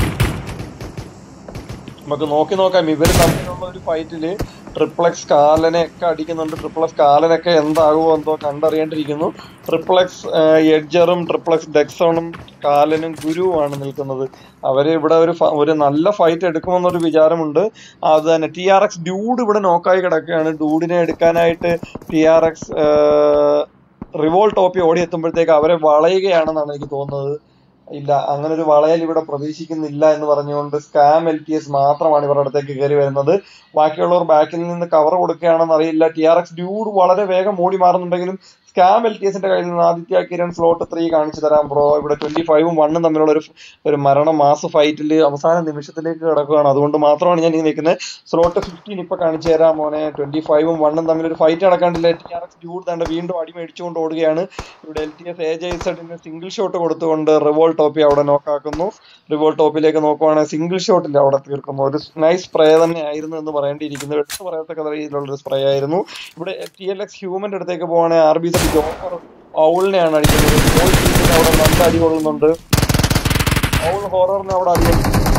നമുക്ക് നോക്കി നോക്കാം. ഇവര് തമ്മിലുള്ള ഒരു ഫൈറ്റില് ട്രിപ്ലക്സ് കാലനെ ഒക്കെ അടിക്കുന്നുണ്ട്. ട്രിപ്ലക്സ് കാലനൊക്കെ എന്താകുമോ എന്തോ കണ്ടറിയേണ്ടിയിരിക്കുന്നു. ട്രിപ്ലക്സ് എഡ്ജറും ട്രിപ്ലക്സ് ഡെക്സോണും കാലനും ഗുരുവുമാണ് നിൽക്കുന്നത്. അവര് ഇവിടെ ഒരു ഫ- ഒരു നല്ല ഫൈറ്റ് എടുക്കുമെന്നൊരു വിചാരമുണ്ട്. അത് തന്നെ ടി ആർ എക്സ് ഡ്യൂഡ് ഇവിടെ നോക്കായി കിടക്കുകയാണ്. ഡൂഡിനെ എടുക്കാനായിട്ട് ടി ആർ എക്സ് റിവോൾട്ട് ടോപ്പി ഓടി എത്തുമ്പോഴത്തേക്ക് അവരെ വളയുകയാണെന്നാണ് എനിക്ക് തോന്നുന്നത്. ഇല്ല, അങ്ങനെ ഒരു വളയൽ ഇവിടെ പ്രതീക്ഷിക്കുന്നില്ല എന്ന് പറഞ്ഞുകൊണ്ട് സ്കാം എൽ ടി എസ് മാത്രമാണ് ഇവരുടെ അടുത്തേക്ക് കയറി വരുന്നത്. ബാക്കിയുള്ളവർ ബാക്കിൽ നിന്ന് കവർ കൊടുക്കുകയാണെന്ന് അറിയില്ല. ടി ആർ എക്സ് ഡ്യൂഡ് വളരെ വേഗം ഓടി മാറുന്നുണ്ടെങ്കിലും സ്കാം എൽ ടി എസിന്റെ കയ്യിൽ നിന്ന് ആദിത്യ കിരൺ സ്ലോട്ട് ത്രീ കാണിച്ചു തരാം ബ്രോ. ഇവിടെ ട്വന്റി ഫൈവും വണ്ണും തമ്മിലുള്ള ഒരു ഒരു മരണ മാസ് ഫൈറ്റിൽ അവസാന നിമിഷത്തിലേക്ക് കിടക്കുകയാണ്. അതുകൊണ്ട് മാത്രമാണ് ഞാൻ ഈ നിൽക്കുന്നത്. സ്ലോട്ട് ഫിഫ്റ്റീൻ ഇപ്പൊ കാണിച്ചു തരാം മോനെ. ട്വന്റി ഫൈവും വണ്ണും തമ്മിൽ ഒരു ഫൈറ്റ് നടക്കാണ്ടില്ല. ടി ആർ എക്സ് ഡ്യൂഡ് തന്നെ വീണ്ടും അടി മേടിച്ചുകൊണ്ട് ഓടുകയാണ്. ഇവിടെ L T S A J സെഡിന് സിംഗിൾ ഷോട്ട് കൊടുത്തുകൊണ്ട് റിവോൾ ടോപ്പി അവിടെ നോക്കാക്കുന്നു. റിവോൾ ടോപ്പിലേക്ക് നോക്കുവാണെങ്കിൽ സിംഗിൾ ഷോട്ടിൽ അവിടെ തീർക്കുന്നു. ഒരു നൈസ് സ്പ്രേ തന്നെ ആയിരുന്നു എന്ന് പറയേണ്ടിയിരിക്കുന്നു. എടുത്തു പറയത്തക്ക രീതിയിലുള്ള ഒരു സ്പ്രേ ആയിരുന്നു. ഇവിടെ ടി എൽ എക്സ് ഹ്യൂമന്റെ അടുത്തേക്ക് പോവാണെങ്കിൽ ആർ ബി സി ജോക്കർ ഔളിനെയാണ് അടിക്കുന്നത്. ഓൾ ടീമിന് അവിടെ നല്ല അടി കൊള്ളുന്നുണ്ട്. ഔൾ ഹൊററിന് അവിടെ അടി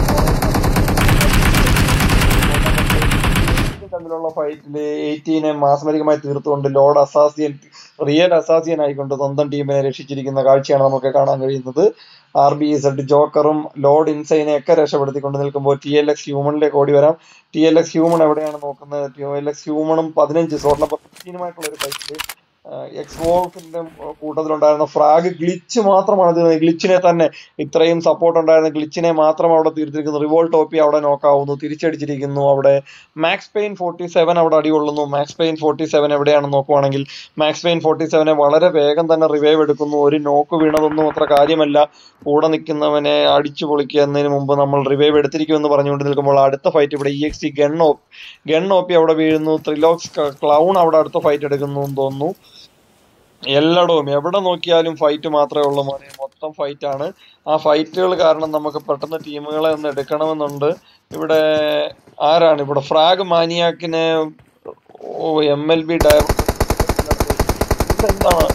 തമ്മിലുള്ള ഫൈറ്റില് എയ്റ്റീനെ മാസ്മരികമായി തീർത്തുകൊണ്ട് ലോർഡ് അസാസിയൻ റിയൽ അസാസിയൻ ആയിക്കൊണ്ട് സ്വന്തം ടീമിനെ രക്ഷിച്ചിരിക്കുന്ന കാഴ്ചയാണ് നമുക്ക് കാണാൻ കഴിയുന്നത്. ആർ ബി സെഡ് ജോക്കറും ലോർഡ് ഇൻസൈനെ ഒക്കെ രക്ഷപ്പെടുത്തിക്കൊണ്ട് നിൽക്കുമ്പോൾ ടി എൽ എക്സ് ഹ്യൂമണിലേക്ക് ഓടി വരാം. ടി എൽ എക്സ് ഹ്യൂമൺ എവിടെയാണ് നോക്കുന്നത്? ടി എൽ എക്സ് ഹ്യൂമണും പതിനഞ്ച് സ്ലോട്ട് നമ്പർ ഫിഫ്റ്റീനുമായിട്ടുള്ള ഒരു ഫൈറ്റില് എക്സ് വോൾഫിന്റെ കൂട്ടത്തിലുണ്ടായിരുന്ന ഫ്രാഗ് ഗ്ലിച്ച് മാത്രമാണ് തീർന്നത്. ഗ്ലിച്ചിനെ തന്നെ ഇത്രയും സപ്പോർട്ട് ഉണ്ടായിരുന്ന ഗ്ലിച്ചിനെ മാത്രം അവിടെ തീർത്തിരിക്കുന്നു. റിവോൾ ടോപ്പി അവിടെ നോക്കാവുന്നു. തിരിച്ചടിച്ചിരിക്കുന്നു. അവിടെ മാക്സ് പെയിൻ ഫോർട്ടി സെവൻ അവിടെ അടികൊള്ളുന്നു. മാക്സ് പെയിൻ ഫോർട്ടി സെവൻ എവിടെയാണെന്ന് നോക്കുവാണെങ്കിൽ മാക്സ് പെയിൻ ഫോർട്ടി സെവനെ വളരെ വേഗം തന്നെ റിവൈവ് എടുക്കുന്നു. ഒരു നോക്ക് വീണതൊന്നും അത്ര കാര്യമല്ല. കൂടെ നിൽക്കുന്നവനെ അടിച്ചു പൊളിക്കുന്നതിന് മുമ്പ് നമ്മൾ റിവൈവ് എടുത്തിരിക്കുമെന്ന് പറഞ്ഞുകൊണ്ട് നിൽക്കുമ്പോൾ അടുത്ത ഫൈറ്റ് ഇവിടെ E X T gun op gun ഓപ്പി അവിടെ വീഴുന്നു. ത്രിലോക്സ് ക്ലൗൺ അവിടെ അടുത്ത ഫൈറ്റ് എടുക്കുന്നു എന്ന് തോന്നുന്നു. എല്ലായിടവും എവിടെ നോക്കിയാലും ഫൈറ്റ് മാത്രമേ ഉള്ളൂ മോനെ. മൊത്തം ഫൈറ്റ് ആണ്. ആ ഫൈറ്റുകൾ കാരണം നമുക്ക് പെട്ടെന്ന് ടീമുകളെ ഒന്ന് എടുക്കണമെന്നുണ്ട്. ഇവിടെ ആരാണ് ഇവിടെ ഫ്രാഗ് മാനിയാക്കിനെ എം എൽ ബി ഡയറക്ടർ ഇതെന്താണ്?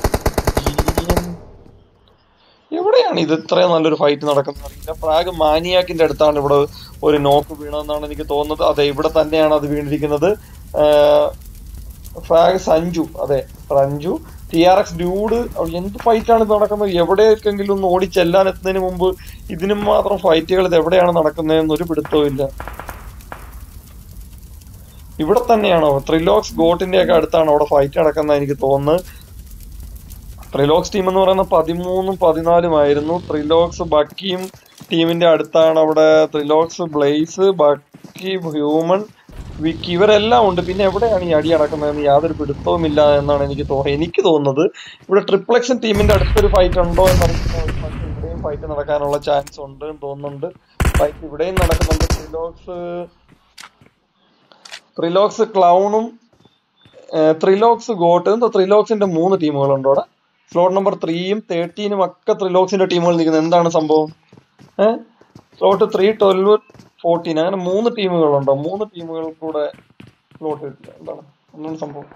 എവിടെയാണ് ഇത് ഇത്രയും നല്ലൊരു ഫൈറ്റ് നടക്കുന്നത് അറിയില്ല. ഫ്രാഗ് മാനിയാക്കിന്റെ അടുത്താണ് ഇവിടെ ഒരു നോക്ക് വീണതെന്നാണ് എനിക്ക് തോന്നുന്നത്. അതെ, ഇവിടെ തന്നെയാണ് അത് വീണിരിക്കുന്നത്. ഫ്രാഗ് സഞ്ജു, അതെ Sanju. T R X dude എന്ത് ഫൈറ്റാണ് ഇത് നടക്കുന്നത്? എവിടേക്കെങ്കിലും ഒന്ന് ഓടിച്ചെല്ലാൻ എത്തുന്നതിന് മുമ്പ് ഇതിനും മാത്രം ഫൈറ്റുകൾ ഇത് എവിടെയാണ് നടക്കുന്നതെന്ന് ഒരു പിടുത്തവും ഇല്ല. ഇവിടെ തന്നെയാണോ? ത്രിലോക്സ് ഗോട്ടിന്റെ ഒക്കെ അടുത്താണ് അവിടെ ഫൈറ്റ് നടക്കുന്നത് എനിക്ക് തോന്നുന്നത്. ത്രിലോക്സ് ടീം എന്ന് പറയുന്ന പതിമൂന്നും പതിനാലുമായിരുന്നു. ത്രിലോക്സ് ബക്കിയും ടീമിന്റെ അടുത്താണ് അവിടെ. ത്രിലോക്സ് ബ്ലേസ് ബക്കി ഹ്യൂമൺ വിക്കി ഇവരെല്ലാം ഉണ്ട്. പിന്നെ എവിടെയാണ് ഈ അടി നടക്കുന്നതെന്ന് യാതൊരു പിടുത്തവും ഇല്ല എന്നാണ് എനിക്ക് തോന്നുന്നത് എനിക്ക് തോന്നുന്നത് ഇവിടെ ട്രിപ്ലക്ഷൻ ടീമിന്റെ അടുത്തൊരു ഫൈറ്റ് ഉണ്ടോ എന്നറിയില്ല. ഒരു ഫൈറ്റ് ഇവിടെയും ഫൈറ്റ് നടക്കാനുള്ള ചാൻസ് ഉണ്ട് എന്ന് തോന്നുന്നുണ്ട്. ഫൈറ്റ് ഇവിടെയും നടക്കുന്നുണ്ട്. ത്രിലോക്സ് ത്രിലോക്സ് ക്ലൗണും ത്രിലോക്സ് ഗോട്ട് എന്തോ ത്രിലോക്സിന്റെ മൂന്ന് ടീമുകളുണ്ട് അവിടെ. സ്ലോട്ട് നമ്പർ ത്രീയും തേർട്ടീനും ഒക്കെ ത്രിലോക്സിന്റെ ടീമുകൾ നിൽക്കുന്നത്. എന്താണ് സംഭവം? ഏഹ് സ്ലോട്ട് ത്രീ ട്വൽവ് ഫോർട്ടീൻ അങ്ങനെ മൂന്ന് ടീമുകളുണ്ടോ? മൂന്ന് ടീമുകൾ കൂടെ സ്ലോട്ട് കിട്ടില്ല. എന്താണ് എന്താണ് സംഭവം?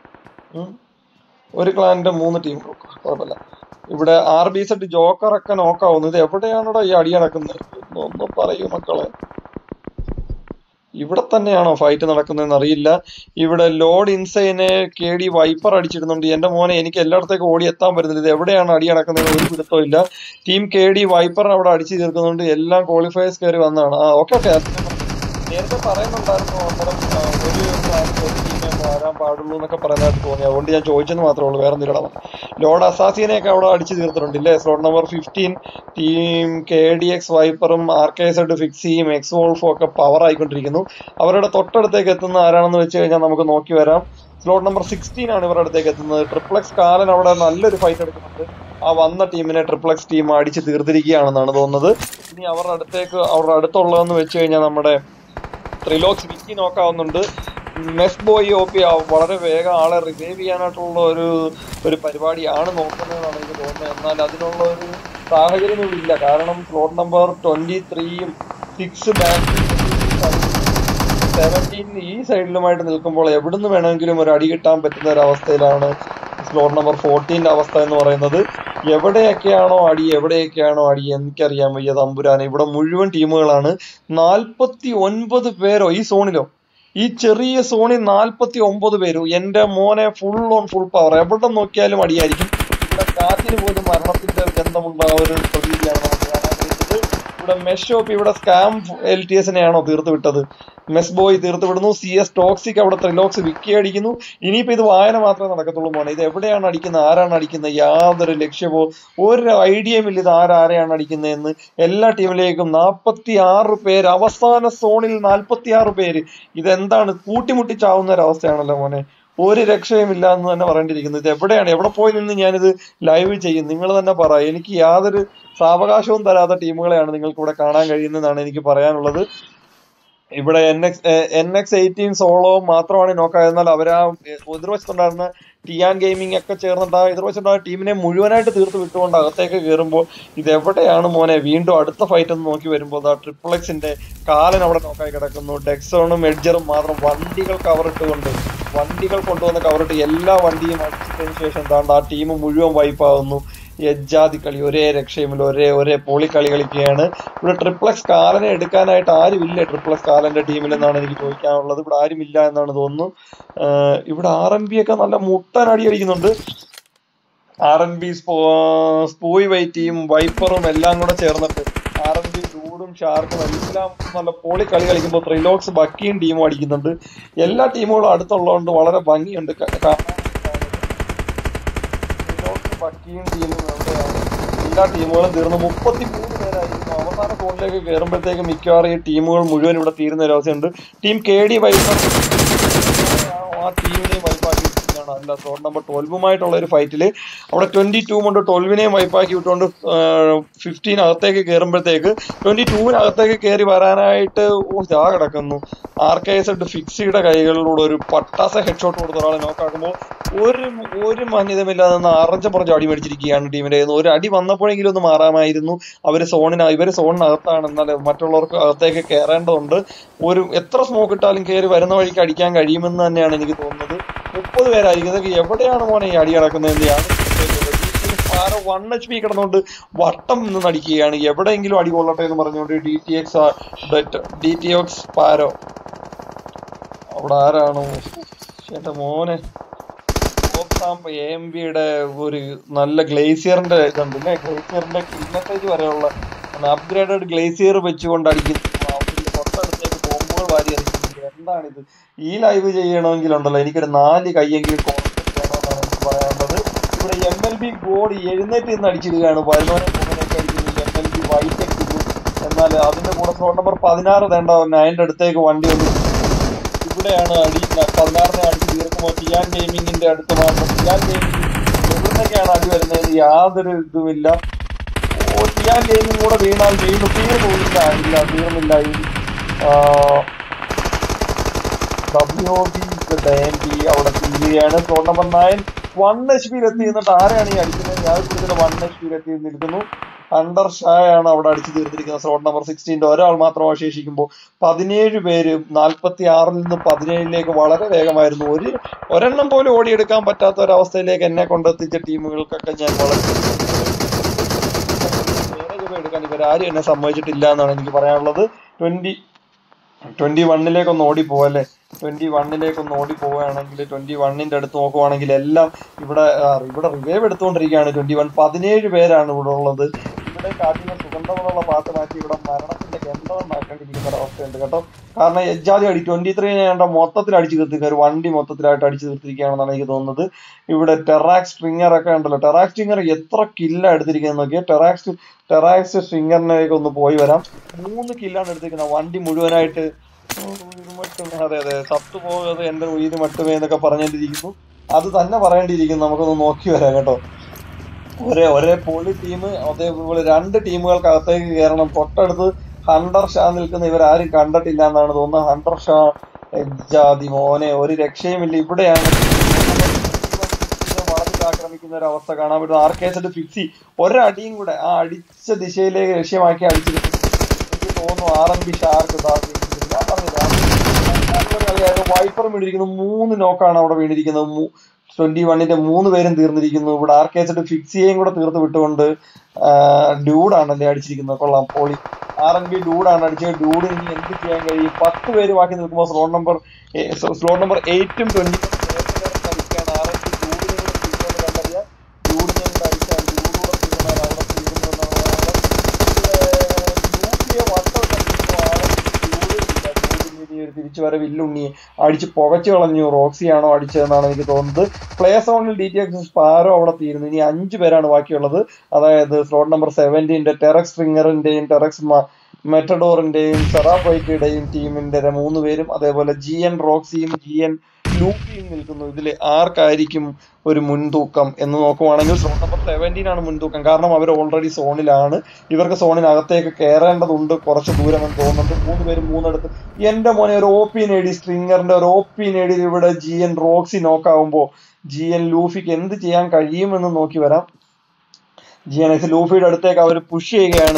ഒരു ക്ലാനിന്റെ മൂന്ന് ടീമുകൾ കുഴപ്പമില്ല. ഇവിടെ ആർ ബി സെഡ് ജോക്കർ ഒക്കെ നോക്കാവുന്നു. ഇത് എവിടെയാണോ ഈ അടി നടക്കുന്നത്? ഒന്ന് പറയൂ മക്കളെ. ഇവിടെ തന്നെയാണോ ഫൈറ്റ് നടക്കുന്നതെന്ന് അറിയില്ല. ഇവിടെ ലോഡ് ഇൻസൈനെ കെ ഡി വൈപ്പർ അടിച്ചിടുന്നുണ്ട്. എന്റെ മോനെ എനിക്ക് എല്ലായിടത്തേക്കും ഓടി എത്താൻ പറ്റുന്നില്ല. ഇത് എവിടെയാണ് അടി നടക്കുന്നത് ഒരു പിടുത്തവും ഇല്ല. ടീം കെ ഡി വൈപ്പർ അവിടെ അടിച്ചു തീർക്കുന്നുണ്ട്. എല്ലാം ക്വാളിഫയേഴ്സ് കയറി വന്നതാണ്. ആ ഓക്കെ ഓക്കെ നേരത്തെ പറയുന്നുണ്ടായിരുന്നു അന്നേരം ഒരു ഒരു ടീമേ വരാൻ പാടുള്ളൂ എന്നൊക്കെ പറയുന്നതായിട്ട് തോന്നി. അതുകൊണ്ട് ഞാൻ ചോദിച്ചെന്ന് മാത്രമേ ഉള്ളൂ, വേറെ എന്തെങ്കിലും. ലോഡ് അസാസിനെയൊക്കെ അവിടെ അടിച്ചു തീർത്തിട്ടുണ്ട് ഇല്ലേ. Slot number fifteen team K D X വൈപ്പറും ആർ കെ എസ് എഡ് ഫിക്സിയും എക്സ് വോൾഫും ഒക്കെ പവർ ആയിക്കൊണ്ടിരിക്കുന്നു. അവരുടെ തൊട്ടടുത്തേക്ക് എത്തുന്ന ആരാണെന്ന് വെച്ച് കഴിഞ്ഞാൽ നമുക്ക് നോക്കി വരാം. സ്ലോട്ട് നമ്പർ സിക്സ്റ്റീൻ ആണ് ഇവരുടെ അടുത്തേക്ക് എത്തുന്നത്. ട്രിപ്ലക്സ് കാലൻ അവിടെ നല്ലൊരു ഫൈറ്റ് എടുക്കുന്നുണ്ട്. ആ വന്ന ടീമിനെ ട്രിപ്ലക്സ് ടീം അടിച്ച് തീർത്തിരിക്കുകയാണെന്നാണ് തോന്നുന്നത്. ഇനി അവരുടെ അടുത്തേക്ക് അവരുടെ അടുത്തുള്ളതെന്ന് വെച്ച് കഴിഞ്ഞാൽ നമ്മുടെ ത്രിലോക്സ് വിക്കി നോക്കാവുന്നുണ്ട്. മെസ് ബോയ് ഒ പി വളരെ വേഗം ആളെ റിവൈവ് ചെയ്യാനായിട്ടുള്ള ഒരു ഒരു പരിപാടിയാണ് നോക്കുന്നതെന്നാണ് എനിക്ക് തോന്നുന്നത്. എന്നാൽ അതിനുള്ള ഒരു സാഹചര്യം ഇല്ല. കാരണം സ്ലോട്ട് നമ്പർ ട്വന്റി ത്രീയും സിക്സ് ബാക്ക് സെവൻറ്റീൻ ഈ സൈഡിലുമായിട്ട് നിൽക്കുമ്പോൾ എവിടുന്ന് വേണമെങ്കിലും ഒരു അടി കിട്ടാൻ പറ്റുന്ന ഒരു അവസ്ഥയിലാണ് സ്ലോട്ട് നമ്പർ ഫോർട്ടീൻ്റെ അവസ്ഥ എന്ന് പറയുന്നത്. എവിടെയൊക്കെയാണോ അടി എവിടെയൊക്കെയാണോ അടി എനിക്കറിയാൻ വയ്യ തമ്പുരാനെ. ഇവിടെ മുഴുവൻ ടീമുകളാണ്. നാൽപ്പത്തി ഒൻപത് പേരോ ഈ സോണിലോ, ഈ ചെറിയ സോണിൽ നാൽപ്പത്തി ഒമ്പത് പേരും. എന്റെ മോനെ ഫുൾ ഓൺ ഫുൾ പവർ. എവിടെ നോക്കിയാലും അടിയായിരിക്കും. ഇവിടെ കാറ്റിന് പോലും മരണത്തിന്റെ ഗന്ധമുള്ള ഒരു പ്രതീതിയാണ് നമുക്ക് കാണാൻ കഴിയുന്നത്. ഇവിടെ മെഷോപ്പ് ഇവിടെ സ്കാം എൽ ടി എസിനെയാണോ തീർത്ത് വിട്ടത്? മെസ് ബോയ് തീർത്ത് വിടുന്നു. സി എസ് ടോക്സിക് അവിടെ ത്രിലോക്സ് വിക്കി അടിക്കുന്നു. ഇനിയിപ്പോ ഇത് വായന മാത്രമേ നടക്കത്തുള്ളൂ മോനെ. ഇത് എവിടെയാണ് അടിക്കുന്നത്, ആരാണ് അടിക്കുന്നത്, യാതൊരു ലക്ഷ്യമോ ഒരു ഐഡിയയും ഇല്ല ഇത് ആരാരെയാണ് അടിക്കുന്നതെന്ന്. എല്ലാ ടീമിലേക്കും നാൽപ്പത്തി ആറ് പേര്, അവസാന സോണിൽ നാൽപ്പത്തി ആറ് പേര്. ഇതെന്താണ് കൂട്ടിമുട്ടിച്ചാവുന്ന ഒരു അവസ്ഥയാണല്ലോ മോനെ. ഒരു രക്ഷയും ഇല്ല എന്ന് തന്നെ പറയേണ്ടിയിരിക്കുന്നത്. ഇത് എവിടെയാണ്, എവിടെ പോയി നിന്ന് ഞാനിത് ലൈവ് ചെയ്യും? നിങ്ങൾ തന്നെ പറ. എനിക്ക് യാതൊരു സാവകാശവും തരാത്ത ടീമുകളെയാണ് നിങ്ങൾക്ക് ഇവിടെ കാണാൻ കഴിയുന്നതെന്നാണ് എനിക്ക് പറയാനുള്ളത്. ഇവിടെ N X N X eighteen solo മാത്രമാണ് നോക്കാതിരുന്നാൽ അവരാ എതിർവശത്തുണ്ടായിരുന്ന ടിയാൻ ഗെയിമിംഗ് ഒക്കെ ചേർന്നിട്ട് ആ എതിർവശത്തുണ്ടായ ടീമിനെ മുഴുവനായിട്ട് തീർത്ത് വിട്ടുകൊണ്ട് അകത്തേക്ക് കയറുമ്പോൾ ഇതെവിടെയാണ് മോനെ വീണ്ടും അടുത്ത ഫൈറ്റ് എന്ന് നോക്കി വരുമ്പോൾ ആ ട്രിപ്പിൾ എക്സിന്റെ കാലൻ അവിടെ നോക്കായി കിടക്കുന്നു. ഡെക്സോണും എഡ്ജറും മാത്രം വണ്ടികൾ കവറിട്ടുകൊണ്ട് വണ്ടികൾ കൊണ്ടുവന്ന് കവറിട്ട് എല്ലാ വണ്ടിയും അടിച്ചതിന് ശേഷം എന്താണ്ട് ആ ടീം മുഴുവൻ വൈപ്പാകുന്നു. എജ്ജാതി കളി, ഒരേ രക്ഷയുമില്ല, ഒരേ ഒരേ പൊളി കളി കളിക്കുകയാണ്. ഇവിടെ ട്രിപ്ലക്സ് കാലനെ എടുക്കാനായിട്ട് ആരുമില്ല ട്രിപ്ലക്സ് കാലന്റെ ടീമിൽ എന്നാണ് എനിക്ക് ചോദിക്കാനുള്ളത്. ഇവിടെ ആരുമില്ല എന്നാണ് തോന്നുന്നു. ഇവിടെ ആർ എൻ ബി ഒക്കെ നല്ല മുട്ടൻ അടി അടിക്കുന്നുണ്ട്. ആർ എൻ ബി സ്പോയ് വൈറ്റിയും വൈപ്പറും എല്ലാം കൂടെ ചേർന്നിട്ട് ആർ എൻ ബി ഡൂഡും ഷാർക്കും എല്ലാം നല്ല പൊളി കളി കളിക്കുമ്പോൾ ത്രിലോക്സ് ബക്കിയും ടീമും അടിക്കുന്നുണ്ട്. എല്ലാ ടീമുകളും അടുത്തുള്ളതുകൊണ്ട് വളരെ ഭംഗിയുണ്ട്. ബക്കിയും ടീമും എവിടെയാണ്? എല്ലാ ടീമുകളും തീർന്ന് മുപ്പത്തി മൂന്ന് പേരായിരുന്നു. അവസാന സോണിലേക്ക് കയറുമ്പോഴത്തേക്ക് മിക്കവാറും ഈ ടീമുകൾ മുഴുവൻ ഇവിടെ തീരുന്ന ഒരു അവസ്ഥയുണ്ട്. ടീം കെ ഡി വൈപ്പർ ആ ടീമിനെയും വൈപ്പാക്കിയിട്ടാണ്. അല്ല സ്ലോട്ട് നമ്പർ ട്വൽവുമായിട്ടുള്ള ഒരു ഫൈറ്റിൽ അവിടെ ട്വന്റി ടൂ കൊണ്ട് ട്വൽവിനെയും വൈപ്പാക്കി വിട്ടുകൊണ്ട് ഫിഫ്റ്റീൻ അകത്തേക്ക് കയറുമ്പോഴത്തേക്ക് ട്വന്റി ടൂവിനകത്തേക്ക് കയറി വരാനായിട്ട് ആ കിടക്കുന്നു. ആർ കെ എസ് എഡ് ഫിക്സിയുടെ കൈകളിലൂടെ ഒരു പട്ടാസ ഹെഡ് ഷോട്ട് കൊടുത്ത ഒരാളെ നോക്കാക്കുമ്പോൾ ഒരു ഒരു മാന്യതമില്ലാതെ നിന്ന് അറഞ്ച പുറച്ച് അടി മേടിച്ചിരിക്കുകയാണ് ടീമിന്റെ. ഒരു അടി വന്നപ്പോഴെങ്കിലും ഒന്ന് മാറാമായിരുന്നു. അവര് സോണിന് ഇവര് സോണിനകത്താണ്, എന്നാൽ മറ്റുള്ളവർക്ക് അകത്തേക്ക് കയറേണ്ടതുണ്ട്. ഒരു എത്ര സ്മോക്ക് ഇട്ടാലും കയറി വരുന്ന വഴിക്ക് അടിക്കാൻ കഴിയുമെന്ന് തന്നെയാണ് എനിക്ക് തോന്നുന്നത്. മുപ്പത് പേരായിരിക്കും. ഇതൊക്കെ എവിടെയാണ് മോനെ ഈ അടി നടക്കുന്നത്? ആരോ വൺ എച്ച് പി കിടന്നുകൊണ്ട് വട്ടം നിന്ന് അടിക്കുകയാണ്. എവിടെയെങ്കിലും അടി കൊള്ളട്ടെ എന്ന് പറഞ്ഞുകൊണ്ട് D T X D T X പാരോ അവിടെ ആരാണോ എന്റെ മോനെ എ എം ബിയുടെ ഒരു നല്ല ഗ്ലേസിയറിന്റെ ഇതുണ്ട്. പിന്നെ ഗ്ലേസിയറിന്റെ കിന്നത്തേക്ക് വരെയുള്ള അപ്ഗ്രേഡഡ് ഗ്ലേസിയർ വെച്ചുകൊണ്ട് അടിക്കുന്നു. തൊട്ടടുത്തേക്ക് ബോംബുകൾ വാരി എറിയുന്നത്. എന്താണിത്? ഈ ലൈവ് ചെയ്യണമെങ്കിലുണ്ടല്ലോ എനിക്കൊരു നാല് കയ്യെങ്കിലും കോൺസെപ്റ്റ് വേണമെന്നാണ് എനിക്ക് പറയാനുള്ളത്. ഇവിടെ എം എൽ ബി ബോഡി എഴുന്നേറ്റ് നിന്ന് അടിച്ചിടുകയാണ്. വരുന്നവനെ പോകുന്നതിനൊക്കെ അടിക്കുന്നു. എം എൽ ബി വൈറ്റ് അടിക്കുന്നു. എന്നാൽ അതിന്റെ കൂടെ സ്ലോട്ട് നമ്പർ പതിനാറ് തേണ്ട അതിന്റെ അടുത്തേക്ക് വണ്ടി വന്നു. ഇവിടെയാണ് അടി പതിനാറിനെ അടിച്ച് തീർക്കുമ്പോൾ ടിയാൻ ഗെയിമിങ്ങിന്റെ അടുത്ത് മാത്രം. ടിയാൻ ഗെയിമിംഗ് എവിടുന്നൊക്കെയാണ് അടി വരുന്നത് യാതൊരു ഇതുമില്ല. ഓ ടിയാൻ ഗെയിമിംഗ് കൂടെ വീണാൽ വീണ്ടും തീർന്നില്ല. ഇല്ല തീർന്നില്ല. ഡബ്ല്യു ബി അവിടെ തീരുകയാണ്. Slot number nine one H പിയിൽ എത്തി നിന്നിട്ട് ആരെയാണ് ഈ അടിക്കുന്നത്? ഞാൻ കൂടുതൽ വൺ എച്ച് പിയിൽ എത്തി നിൽക്കുന്നു. അണ്ടർ ഷായാണ് അവിടെ അടിച്ചു തീർത്തിരിക്കുന്നത്. സ്ലോട്ട് നമ്പർ സിക്സ്റ്റീൻ്റെ ഒരാൾ മാത്രം അവശേഷിക്കുമ്പോൾ പതിനേഴ് പേര് നാൽപ്പത്തി ആറിൽ നിന്ന് പതിനേഴിലേക്ക് വളരെ വേഗമായിരുന്നു. ഒരു ഒരെണ്ണം പോലും ഓടിയെടുക്കാൻ പറ്റാത്ത ഒരവസ്ഥയിലേക്ക് എന്നെ കൊണ്ടെത്തിച്ച ടീമുകൾക്കൊക്കെ ഞാൻ വളരെ എടുക്കാൻ ഇവരാരും എന്നെ സമ്മതിച്ചിട്ടില്ല എന്നാണ് എനിക്ക് പറയാനുള്ളത്. ട്വന്റി ട്വന്റി വണ്ണിലേക്ക് ഒന്ന് ഓടി പോവല്ലേ, ട്വന്റി വണ്ണിലേക്ക് ഒന്ന് ഓടി പോവുകയാണെങ്കിൽ ട്വന്റി വണ്ണിന്റെ അടുത്ത് നോക്കുവാണെങ്കിൽ എല്ലാം ഇവിടെ ഇവിടെ റിവൈവ് എടുത്തുകൊണ്ടിരിക്കുകയാണ്. ട്വന്റി വൺ പതിനേഴ് പേരാണ് ഇവിടെ ഉള്ളത്. ഇവിടെ കാട്ടിലെ സുഗന്ധമുള്ള പാട്ട് മാറ്റി ഇവിടെ മരണത്തിന്റെ ഗന്ധം മാറ്റേണ്ടിയിരിക്കുന്ന ഒരവസ്ഥയുണ്ട് കേട്ടോ. കാരണം എജാതി അടി ട്വന്റി ത്രീ വേണ്ട മൊത്തത്തിൽ അടിച്ചു തീർത്തിരിക്കുക, ഒരു വണ്ടി മൊത്തത്തിലായിട്ട് അടിച്ചു തീർത്തിരിക്കുകയാണെന്നാണ് എനിക്ക് തോന്നുന്നത്. ഇവിടെ ടെറാക്സ് സ്ട്രിങ്ങർ ഒക്കെ ഉണ്ടല്ലോ, ടെറാക്സ് സ്ട്രിങ്ങർ എത്ര കില്ലാണ് എടുത്തിരിക്കുന്നത് നോക്കിയാൽ. ടെറാക്സ് ടെറാക്സ് സ്ട്രിങ്ങറിനേക്ക് ഒന്ന് പോയി വരാം. മൂന്ന് കില്ലാണ് എടുത്തിരിക്കുന്നത് വണ്ടി മുഴുവനായിട്ട്. അതെ അതെ സത്തു പോകത് എന്റെ ഉയിര് മട്ടുമേ എന്നൊക്കെ പറഞ്ഞിരിക്കുന്നു. അത് തന്നെ പറയേണ്ടിയിരിക്കുന്നു. നമുക്കൊന്ന് നോക്കി വരാം കേട്ടോ. ഒരേ ഒരേ പൊളി ടീം, അതേപോലെ രണ്ട് ടീമുകൾക്കകത്തേക്ക് കയറണം. തൊട്ടടുത്ത് ഹണ്ടർ ഷാ നിൽക്കുന്ന ഇവരാരും കണ്ടിട്ടില്ല എന്നാണ് തോന്നുന്നത്. ഹണ്ടർ ഷാ ജാതി മോനെ ഒരു രക്ഷയുമില്ല. ഇവിടെയാണ് വളർത്തി ആക്രമിക്കുന്ന ഒരു അവസ്ഥ കാണാൻ പറ്റും. ആർ കെ എസ് ഫിക്സി ഒരടിയും കൂടെ ആ അടിച്ച ദിശയിലേക്ക് ലക്ഷ്യമാക്കി അടിച്ചിരുന്നു. എനിക്ക് തോന്നുന്നു ആർ എൻ ബി ഷാർക്ക് ഞാൻ പറഞ്ഞില്ല വൈപ്പർ വീണിരിക്കുന്നു. മൂന്ന് നോക്കാണ് അവിടെ വീണിരിക്കുന്നത്. ട്വന്റി വണ്ണിന്റെ മൂന്ന് പേരും തീർന്നിരിക്കുന്നു. ഇവിടെ ആർ കെ എസ് ഫിക്സിയെയും കൂടെ തീർത്ത് വിട്ടുകൊണ്ട് ഡ്യൂഡാണല്ലേ അടിച്ചിരിക്കുന്നത്. കൊള്ളാം പോളി. ആർ എൻ ബി ഡ്യൂഡാണ് അടിച്ചത്. ഡ്യൂഡിന് ഇനി എന്ത് ചെയ്യാൻ കഴിയും? പത്ത് പേര് ബാക്കി നിൽക്കുമ്പോൾ സ്ലോട്ട് നമ്പർ സ്ലോട്ട് നമ്പർ എയ്റ്റും ട്വന്റി അടിക്കുകയാണ്. ആർ എൻ ബി ഡ്യൂഡിനെ കൂടെ തീർന്നുകൊണ്ട് കണ്ടറിയാം. ഡ്യൂഡിനെ കൂടെ അടിച്ചാൽ ഡ്യൂഡൂടെ തീർന്നാൽ അവിടെ തീർന്നുവെന്നാണ് തിരിച്ചു വരെ വില്ലുണ്ണിയെ അടിച്ച് പുകച്ചു കളഞ്ഞു. റോക്സിയാണോ അടിച്ചതെന്നാണ് എനിക്ക് തോന്നുന്നത്. പ്ലേ സോണിൽ ഡി ടി എക്സ് സ്പാരോ അവിടെ തീരുന്നു. ഇനി അഞ്ചു പേരാണ് ബാക്കിയുള്ളത്. അതായത് സ്ലോട്ട് നമ്പർ സെവന്റീന്റെ ടെറക്സ് സ്ട്രിങ്ങറിന്റെയും ടെറക്സ് മെറ്റഡോറിന്റെയും സെറാഫൈക്കയുടെയും ടീമിന്റെ മൂന്ന് പേരും, അതേപോലെ ജി എൻ റോക്സിയും ജി എൻ ലൂപ്പിയും നിൽക്കുന്നു. ഇതിൽ ആർക്കായിരിക്കും ഒരു മുൻതൂക്കം എന്ന് നോക്കുവാണെങ്കിൽ സ്ലോട്ട് നമ്പർ സെവൻറ്റീൻ ആണ് മുൻതൂക്കം. കാരണം അവർ ഓൾറെഡി സോണിലാണ്. ഇവർക്ക് സോണിനകത്തേക്ക് കയറേണ്ടതുണ്ട് കുറച്ച് ദൂരം എന്ന് തോന്നുന്നുണ്ട്. മൂന്ന് പേരും മൂന്നെടുത്ത് എന്റെ മോനെ ഒരു ഒ പി നേടി. സ്ട്രിങ്ങറിന്റെ ഒരു ഒ പി നേടി. ഇവിടെ ജി എൻ റോക്സി നോക്കാവുമ്പോ ജി എൻ ലൂഫിക്ക് എന്ത് ചെയ്യാൻ കഴിയുമെന്ന് നോക്കി വരാം. ജി എൻ എക്സ് ലൂഫിയുടെ അടുത്തേക്ക് അവർ പുഷ് ചെയ്യുകയാണ്.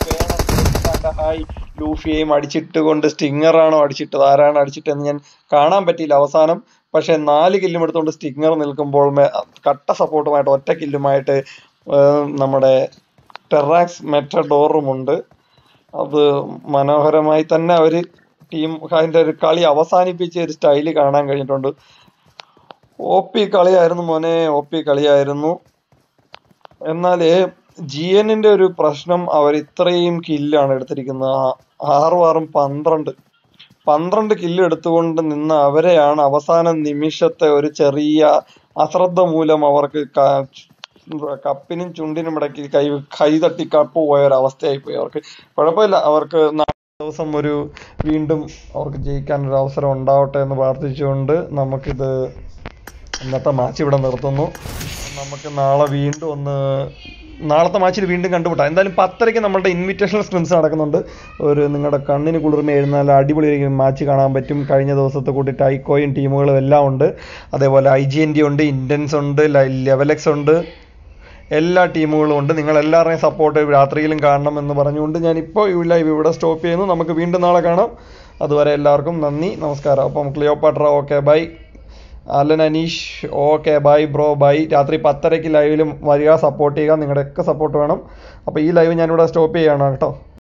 ഹായ് ലൂഫിയെയും അടിച്ചിട്ട് കൊണ്ട് സ്റ്റിങ്ങറാണോ അടിച്ചിട്ടത്, ആരാണ് അടിച്ചിട്ടെന്ന് ഞാൻ കാണാൻ പറ്റിയില്ല അവസാനം. പക്ഷെ നാല് കില്ലും എടുത്തുകൊണ്ട് സ്റ്റിങ്ങർ നിൽക്കുമ്പോൾ കട്ട സപ്പോർട്ടുമായിട്ട് ഒറ്റ കില്ലുമായിട്ട് നമ്മുടെ ടെറാക്സ് മെറ്റഡോറുമുണ്ട്. അത് മനോഹരമായി തന്നെ അവർ ടീം അതിൻ്റെ ഒരു കളി അവസാനിപ്പിച്ച ഒരു സ്റ്റൈല് കാണാൻ കഴിഞ്ഞിട്ടുണ്ട്. ഒ പി കളിയായിരുന്നു മോനെ, ഒ പി കളിയായിരുന്നു. എന്നാൽ ജി എന്നിന്റെ ഒരു പ്രശ്നം അവർ ഇത്രയും കില്ലാണ് എടുത്തിരിക്കുന്നത്. ആറും ആറും പന്ത്രണ്ട് പന്ത്രണ്ട് കില്ല് എടുത്തുകൊണ്ട് നിന്ന് അവരെയാണ് അവസാന നിമിഷത്തെ ഒരു ചെറിയ അശ്രദ്ധ മൂലം അവർക്ക് കപ്പിനും ചുണ്ടിനും ഇടയ്ക്ക് കൈ കൈ തട്ടി കപ്പ് പോയ ഒരു അവസ്ഥയായി പോയി. അവർക്ക് കുഴപ്പമില്ല, അവർക്ക് നാളെ ദിവസം ഒരു വീണ്ടും അവർക്ക് ജയിക്കാൻ ഒരു അവസരം ഉണ്ടാവട്ടെ എന്ന് പ്രാർത്ഥിച്ചുകൊണ്ട് നമുക്കിത് ഇന്നത്തെ മാച്ച് ഇവിടെ നിർത്തുന്നു. നമുക്ക് നാളെ വീണ്ടും ഒന്ന് നാളത്തെ മാച്ചിൽ വീണ്ടും കണ്ടുമുട്ടാം. എന്തായാലും പത്തരയ്ക്ക് നമ്മളുടെ ഇൻവിറ്റേഷണൽ സ്ക്രിംസ് നടക്കുന്നുണ്ട്. ഒരു നിങ്ങളുടെ കണ്ണിന് കുളിർമ എഴുന്നാൽ അടിപൊളിയായിരിക്കും മാച്ച് കാണാൻ പറ്റും. കഴിഞ്ഞ ദിവസത്തെ കൂട്ടി ടൈക്കോയും ടീമുകളും എല്ലാം ഉണ്ട്. അതേപോലെ ഐ ജി എൻ ഡി ഉണ്ട്, ഇൻഡൻസ് ഉണ്ട്, ലെവലെക്സ് ഉണ്ട്, എല്ലാ ടീമുകളും ഉണ്ട്. നിങ്ങളെല്ലാവരുടെയും സപ്പോർട്ട് രാത്രിയിലും കാണണം എന്ന് പറഞ്ഞുകൊണ്ട് ഞാനിപ്പോൾ ഈ ലൈവ് ഇവിടെ സ്റ്റോപ്പ് ചെയ്യുന്നു. നമുക്ക് വീണ്ടും നാളെ കാണാം. അതുവരെ എല്ലാവർക്കും നന്ദി, നമസ്കാരം. അപ്പം Cleopatra okay bye. Alan Aneesh okay bye bro bye. രാത്രി പത്തരയ്ക്ക് ലൈവിലും വരിക, സപ്പോർട്ട് ചെയ്യുക. നിങ്ങളുടെയൊക്കെ സപ്പോർട്ട് വേണം. അപ്പോൾ ഈ ലൈവ് ഞാനിവിടെ സ്റ്റോപ്പ് ചെയ്യുകയാണ് കേട്ടോ.